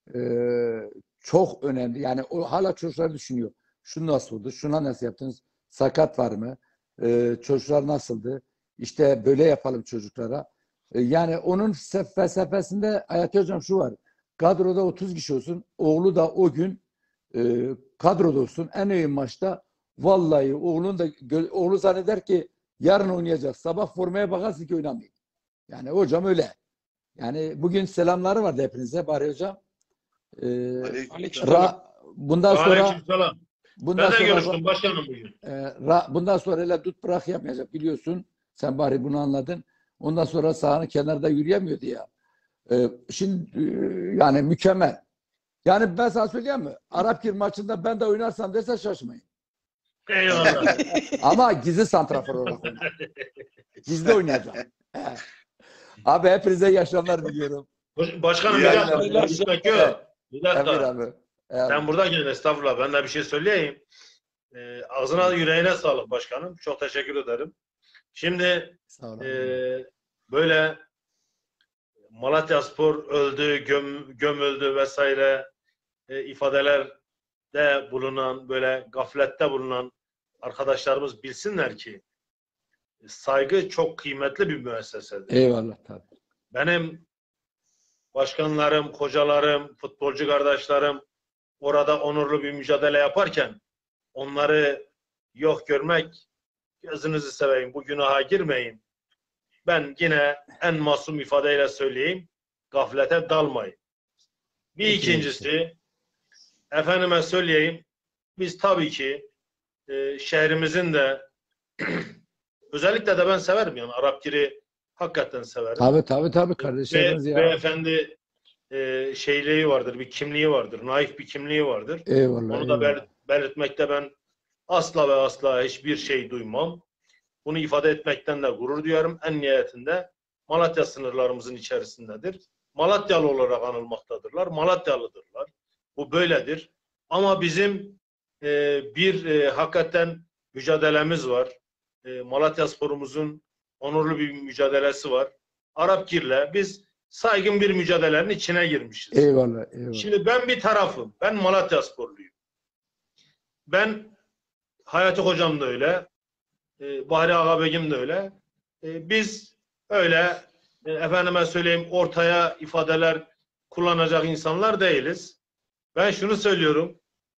[SPEAKER 3] çok önemli. Yani o hala çocuklar düşünüyor. Şu nasıl oldu? Şuna nasıl yaptınız? Sakat var mı? Çocuklar nasıldı? İşte böyle yapalım çocuklara. Yani onun felsefesinde Hayati Hocam şu var. Kadroda 30 kişi olsun. Oğlu da o gün kadroda olsun. En iyi maçta vallahi oğlu zanneder ki yarın oynayacak. Sabah formaya bakarsın ki oynamayın. Yani hocam öyle. Yani bugün selamları vardı hepinize Bari Hocam.
[SPEAKER 1] Aleykümselam.
[SPEAKER 3] Bundan sonra
[SPEAKER 2] Aleykümselam.
[SPEAKER 3] bundan
[SPEAKER 2] Ben de
[SPEAKER 3] sonra
[SPEAKER 2] görüştüm başkanım bugün.
[SPEAKER 3] bundan sonra öyle tut bırak yapmayacak biliyorsun. Sen bari bunu anladın. Ondan sonra sahanın kenarında yürüyemiyordu ya. Şimdi yani mükemmel. Yani ben sana söyleyeyim mi? Arapgir maçında ben de oynarsam derse şaşmayın.
[SPEAKER 2] Eyvallah.
[SPEAKER 3] Ama gizli santrafor olarak oynayacağım. Gizli oynayacağım. Abi hepinize iyi akşamlar diliyorum.
[SPEAKER 2] Başkanım bir
[SPEAKER 1] İyi
[SPEAKER 2] dakika.
[SPEAKER 4] akşamlar.
[SPEAKER 2] Bir dakika. Bir
[SPEAKER 3] Emir
[SPEAKER 2] dakika.
[SPEAKER 3] abi.
[SPEAKER 2] Sen buradayken estağfurullah ben de bir şey söyleyeyim. Ağzına yüreğine sağlık başkanım. Çok teşekkür ederim. Şimdi
[SPEAKER 3] Sağ olun.
[SPEAKER 2] böyle Malatyaspor öldü, gömüldü vesaire ifadelerde bulunan, böyle gaflette bulunan arkadaşlarımız bilsinler ki saygı çok kıymetli bir müessesedir.
[SPEAKER 3] Eyvallah tabii.
[SPEAKER 2] Benim başkanlarım, kocalarım, futbolcu kardeşlerim orada onurlu bir mücadele yaparken onları yok görmek, gözünüzü seveyim, bu günaha girmeyin. Ben yine en masum ifadeyle söyleyeyim, gaflete dalmayın. Bir ikincisi, efendime söyleyeyim, biz tabii ki şehrimizin de özellikle de ben severim yani Arapgir'i hakikaten severim.
[SPEAKER 3] Tabii kardeşlerimiz ya.
[SPEAKER 2] Beyefendi şeyliği vardır, bir kimliği vardır, naif bir kimliği vardır.
[SPEAKER 3] Eyvallah.
[SPEAKER 2] Onu da belirtmekte ben asla ve asla hiçbir şey duymam. Bunu ifade etmekten de gurur duyarım. En nihayetinde Malatya sınırlarımızın içerisindedir. Malatyalı olarak anılmaktadırlar. Malatyalıdırlar. Bu böyledir. Ama bizim hakikaten mücadelemiz var. Malatyasporumuzun onurlu bir mücadelesi var. Arapgir'le biz saygın bir mücadelenin içine girmişiz.
[SPEAKER 3] Eyvallah.
[SPEAKER 2] Şimdi ben bir tarafım. Ben Malatyasporluyum. Ben Hayati Hocam da öyle. Bahri Ağabeyim de öyle. Biz öyle efendime söyleyeyim ortaya ifadeler kullanacak insanlar değiliz. Ben şunu söylüyorum.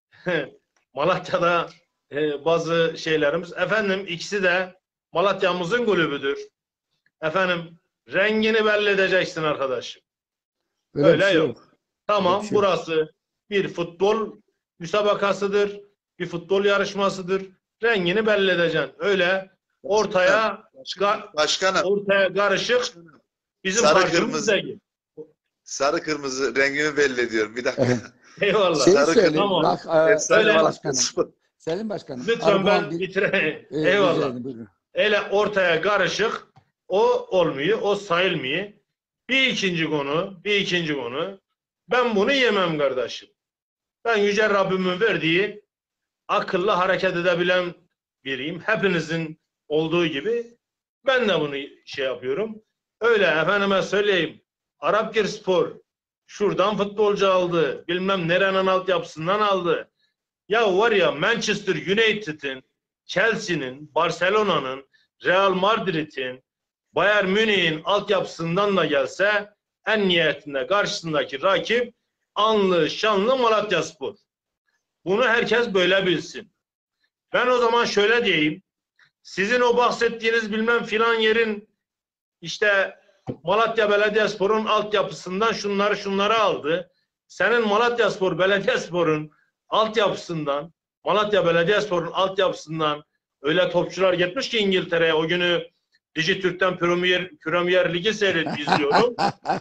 [SPEAKER 2] Malatya'da bazı şeylerimiz efendim ikisi de Malatya'mızın kulübüdür. Efendim rengini belli edeceksin arkadaşım. Öyle yok. Tamam
[SPEAKER 3] Öyle bir şey yok.
[SPEAKER 2] burası bir futbol müsabakasıdır. Bir futbol yarışmasıdır. Rengini belli edeceksin. Öyle ortaya
[SPEAKER 1] Başkanım.
[SPEAKER 2] ortaya karışık bizim
[SPEAKER 1] Sarı
[SPEAKER 2] karşımız
[SPEAKER 1] kırmızı.
[SPEAKER 2] değil.
[SPEAKER 1] Sarı kırmızı rengimi belli ediyorum. Bir dakika.
[SPEAKER 2] Eyvallah.
[SPEAKER 3] Şey
[SPEAKER 1] Sarı
[SPEAKER 3] söyleyeyim.
[SPEAKER 2] tamam.
[SPEAKER 3] Bak,
[SPEAKER 1] Efsane
[SPEAKER 2] öyle-
[SPEAKER 3] başkanım. Selim Başkanım.
[SPEAKER 2] Lütfen
[SPEAKER 3] Armağan
[SPEAKER 2] ben
[SPEAKER 3] bir-
[SPEAKER 2] bitireyim.
[SPEAKER 3] rica
[SPEAKER 2] Eyvallah.
[SPEAKER 3] ederim, buyurun.
[SPEAKER 2] Öyle ortaya karışık o olmuyor, o sayılmıyor. Bir ikinci konu. Ben bunu yemem kardeşim. Ben Yüce Rabbimin verdiği akıllı hareket edebilen biriyim. Hepinizin olduğu gibi ben de bunu şey yapıyorum. Öyle efendime söyleyeyim. Arapgirspor şuradan futbolcu aldı. Bilmem nerenin altyapısından aldı. Ya var ya Manchester United'in, Chelsea'nin, Barcelona'nın, Real Madrid'in, Bayern Münih'in altyapısından da gelse en nihayetinde karşısındaki rakip anlı şanlı Malatyaspor. Bunu herkes böyle bilsin. Ben o zaman şöyle diyeyim. Sizin o bahsettiğiniz bilmem filan yerin işte Malatya Belediyespor'un altyapısından şunları aldı. Senin Malatyaspor Belediyespor'un altyapısından, Malatya Belediyespor'un altyapısından öyle topçular gitmiş ki İngiltere'ye. O günü Dijitürk'ten Premier Ligi izliyorum.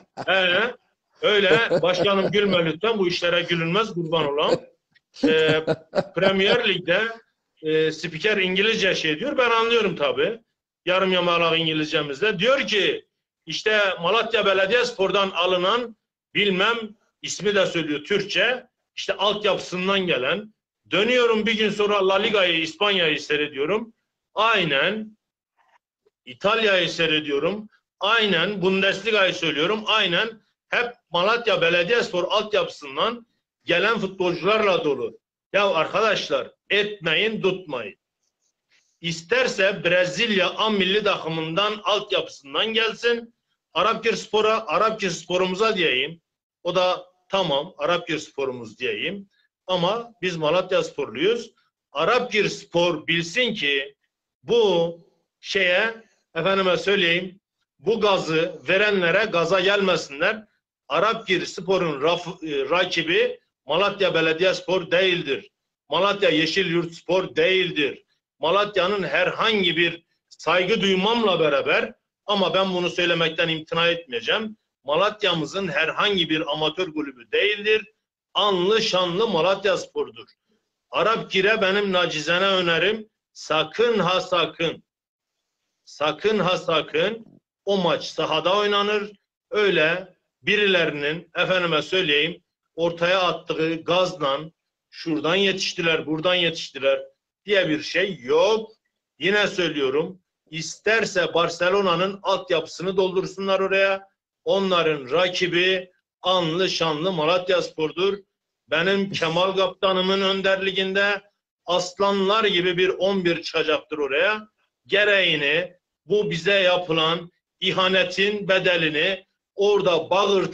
[SPEAKER 2] Öyle başkanım gülme lütfen, bu işlere gülünmez kurban olan. Premier Lig'de spiker İngilizce şey diyor. Ben anlıyorum tabii. Yarım yamalak İngilizcemizde. Diyor ki işte Malatya Belediyespor'dan alınan bilmem ismi de söylüyor Türkçe. İşte altyapısından gelen. Dönüyorum bir gün sonra La Liga'yı, İspanya'yı seyrediyorum. Aynen İtalya'yı seyrediyorum. Aynen Bundesliga'yı söylüyorum. Aynen hep Malatya Belediyespor altyapısından gelen futbolcularla dolu. Ya arkadaşlar etmeyin, tutmayın. İsterse Brezilya A milli takımından altyapısından gelsin. Arapgirspor'umuza diyeyim. O da tamam Arapgirspor'umuz diyeyim. Ama biz Malatyasporluyuz. Arapgirspor bilsin ki bu şeye efendime söyleyeyim bu gazı verenlere gaza gelmesinler. Arapgir Spor'un rakibi Malatya Belediyespor değildir. Malatya Yeşilyurt Spor değildir. Malatya'nın herhangi bir saygı duymamla beraber, ama ben bunu söylemekten imtina etmeyeceğim, Malatya'mızın herhangi bir amatör kulübü değildir. Anlı şanlı Malatya Spor'dur. Arapgir'e benim nacizane önerim, sakın ha sakın, sakın ha sakın o maç sahada oynanır. Öyle birilerinin, efendime söyleyeyim, ortaya attığı gazla şuradan yetiştiler, buradan yetiştiler diye bir şey yok. Yine söylüyorum, isterse Barcelona'nın altyapısını doldursunlar oraya. Onların rakibi anlı şanlı Malatyaspor'dur. Benim Kemal Kaptanımın önderliğinde aslanlar gibi bir 11 çıkacaktır oraya. Gereğini, bu bize yapılan ihanetin bedelini orada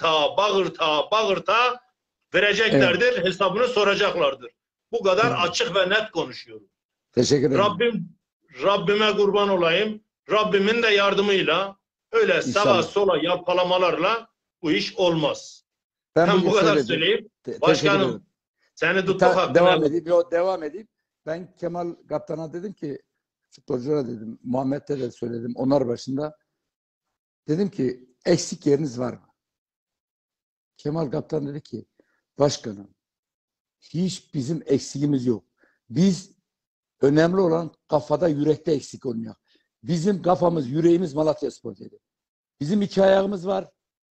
[SPEAKER 2] bağırta vereceklerdir. Evet. Hesabını soracaklardır. Bu kadar evet. Açık ve net konuşuyorum.
[SPEAKER 3] Teşekkür ederim.
[SPEAKER 2] Rabbime kurban olayım. Rabbimin de yardımıyla öyle
[SPEAKER 3] İnşallah.
[SPEAKER 2] sağa sola yapalamalarla bu iş olmaz.
[SPEAKER 3] Ben
[SPEAKER 2] bu kadar söyleyeyim. Başkanım seni tuttuk hakkında.
[SPEAKER 3] Devam edeyim. Ben Kemal Kaptan'a dedim ki, futbolculara dedim, Muhammed'e de söyledim, onlar başında. Dedim ki, eksik yeriniz var mı? Kemal Kaptan dedi ki, başkanım, hiç bizim eksiğimiz yok. Biz önemli olan kafada, yürekte eksik olmuyor. Bizim kafamız, yüreğimiz Malatyaspor dedi. Bizim iki ayağımız var.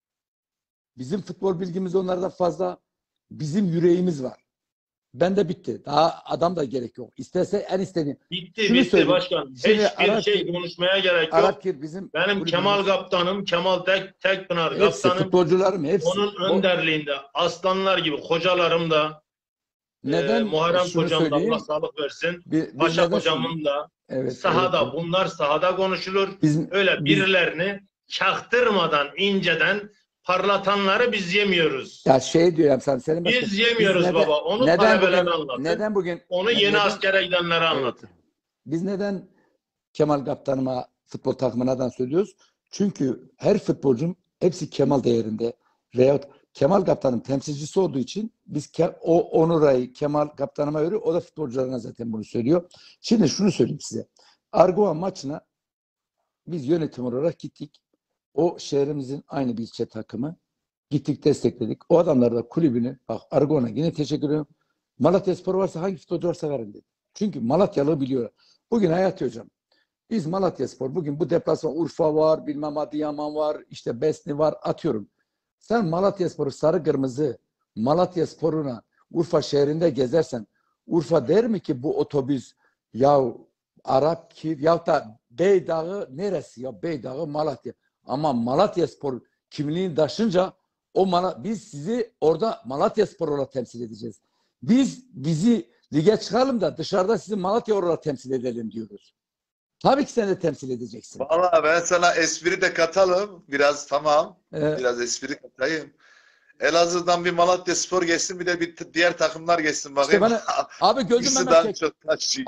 [SPEAKER 3] Bizim futbol bilgimiz onlardan fazla. Bizim yüreğimiz var. Ben de bitti. Daha adam da gerek yok. İsterse en istediğim.
[SPEAKER 2] Bitti başkan. Hiçbir şey konuşmaya gerek yok.
[SPEAKER 3] Bizim
[SPEAKER 2] benim Kemal Kaptanım, Kemal Tekpınar Kaptanım.
[SPEAKER 3] Futbolcularım hepsi.
[SPEAKER 2] Onun önderliğinde aslanlar gibi hocalarım da Muharrem hocam da Allah sağlık versin. Paşa hocamın da sahada. Bunlar sahada konuşulur. Öyle birilerini çaktırmadan, inceden parlatanları biz yemiyoruz.
[SPEAKER 3] Ya diyorum sen.
[SPEAKER 2] Biz yemiyoruz baba. Onu talebelerine anlatın.
[SPEAKER 3] Neden bugün?
[SPEAKER 2] Onu yeni askere gidenlere anlatın.
[SPEAKER 3] Biz neden Kemal Kaptanıma futbol takımına söylüyoruz? Çünkü her futbolcum hepsi Kemal değerinde. Veyahut Kemal Kaptan'ın temsilcisi olduğu için biz o onurayı Kemal Kaptanıma veriyor. O da futbolcularına zaten bunu söylüyor. Şimdi şunu söyleyeyim size. Arguvan maçına biz yönetim olarak gittik. O şehrimizin aynı bir ilçe takımı. Gittik, destekledik. O adamlar da kulübünü, bak Arguvan'a yine teşekkür ediyorum. Malatyaspor varsa, hangi futbolcu varsa verin dedi. Çünkü Malatyalı biliyorlar. Bugün Hayati Hocam, biz Malatyaspor, bugün bu deplasman Urfa var, bilmem Adıyaman var, işte Besni var, atıyorum. Sen Malatyaspor'u sarı kırmızı Malatyaspor'una Urfa şehrinde gezersen, Urfa der mi ki bu otobüs ya Arap ki ya da Beydağı neresi ya, Beydağı Malatya. Ama Malatyaspor kimliğini taşınca biz sizi orada Malatyaspor olarak temsil edeceğiz. Bizi lige çıkalım da dışarıda sizi Malatya olarak temsil edelim diyoruz. Tabii ki sen de temsil edeceksin.
[SPEAKER 1] Vallahi ben sana espri de katalım. Biraz tamam. Biraz espri katayım. Elazığ'dan bir Malatyaspor geçsin, bir de bir diğer takımlar geçsin bakayım.
[SPEAKER 3] İşte abi gözümden çek.
[SPEAKER 1] Çok taşçı.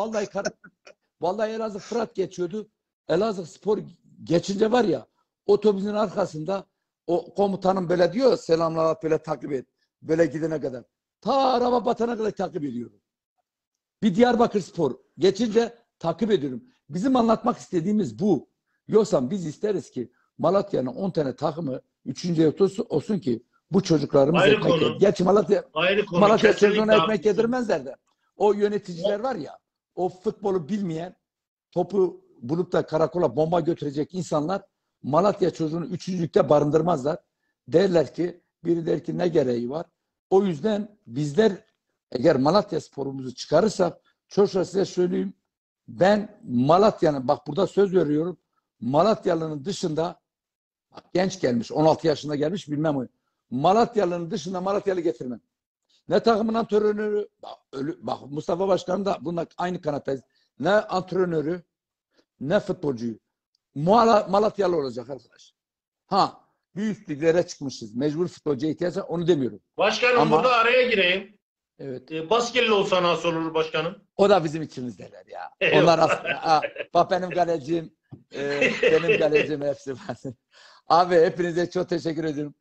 [SPEAKER 3] Vallahi Elazığ Fırat geçiyordu. Elazığ Spor geçince var ya, otobüsün arkasında o komutanım böyle diyor, selamlar böyle takip et. Böyle gidene kadar. Ta araba batana kadar takip ediyorum. Bir Diyarbakır Spor geçince takip ediyorum. Bizim anlatmak istediğimiz bu. Yoksa biz isteriz ki Malatya'nın 10 tane takımı 3. olsun ki bu çocuklarımız
[SPEAKER 2] ayrı
[SPEAKER 3] ekmek yer. Gerçi Malatya çocuğuna ekmek yedirmezler de. O yöneticiler var ya, o futbolu bilmeyen, topu bulup da karakola bomba götürecek insanlar Malatya çocuğunu 3. barındırmazlar. Derler ki, biri der ki ne gereği var? O yüzden bizler eğer Malatya sporumuzu çıkarırsak, çocuğa size söyleyeyim, ben Malatya'nın, bak burada söz veriyorum, Malatyalı'nın dışında, bak genç gelmiş, 16 yaşında gelmiş, bilmem o. Malatyalı'nın dışında Malatyalı getirmem. Ne takımın antrenörü, bak Mustafa Başkanım da bununla aynı kanatayız. Ne antrenörü, ne futbolcuyu. Malatyalı olacak arkadaş. Bir üst liglere çıkmışız. Mecbur futbolcuya ihtiyaç var, onu demiyorum.
[SPEAKER 2] Başkanım ama burada araya gireyim.
[SPEAKER 3] Evet.
[SPEAKER 2] Basketli olsa nasıl olur başkanım?
[SPEAKER 3] O da bizim içimizdeler ya. Onlar aslında. Bak benim kalecim, hepsi var. Abi hepinize çok teşekkür ediyorum.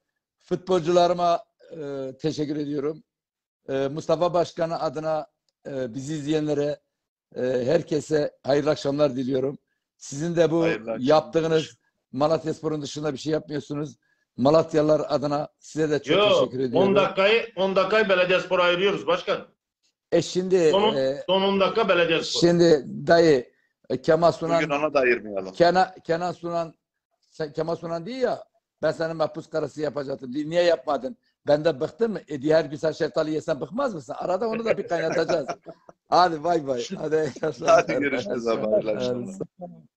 [SPEAKER 3] Futbolcularıma teşekkür ediyorum. Mustafa Başkan adına bizi izleyenlere, herkese hayırlı akşamlar diliyorum. Sizin de bu
[SPEAKER 1] Hayırlı akşamlar.
[SPEAKER 3] yaptığınız Malatyaspor'un dışında bir şey yapmıyorsunuz. Malatyalılar adına size de çok
[SPEAKER 2] Yok,
[SPEAKER 3] teşekkür ediyorum.
[SPEAKER 2] 10 dakikayı Belediyespor'a ayırıyoruz başkan.
[SPEAKER 3] Şimdi
[SPEAKER 2] Son 10 dakika Belediyespor.
[SPEAKER 3] şimdi dayı Kemal
[SPEAKER 1] Bugün
[SPEAKER 3] Sunan
[SPEAKER 1] ona da ayırmayalım.
[SPEAKER 3] Kenan Sunan Kemal Sunan değil ya, ben sana mahpus karısı yapacaktım. Niye yapmadın? Ben de bıktım. Her gün sen şeftali yesen bıkmaz mısın? Arada onu da bir kaynatacağız. Hadi bay bay. Hadi
[SPEAKER 1] Hadi görüşürüz abi. Hayırlı akşamlar.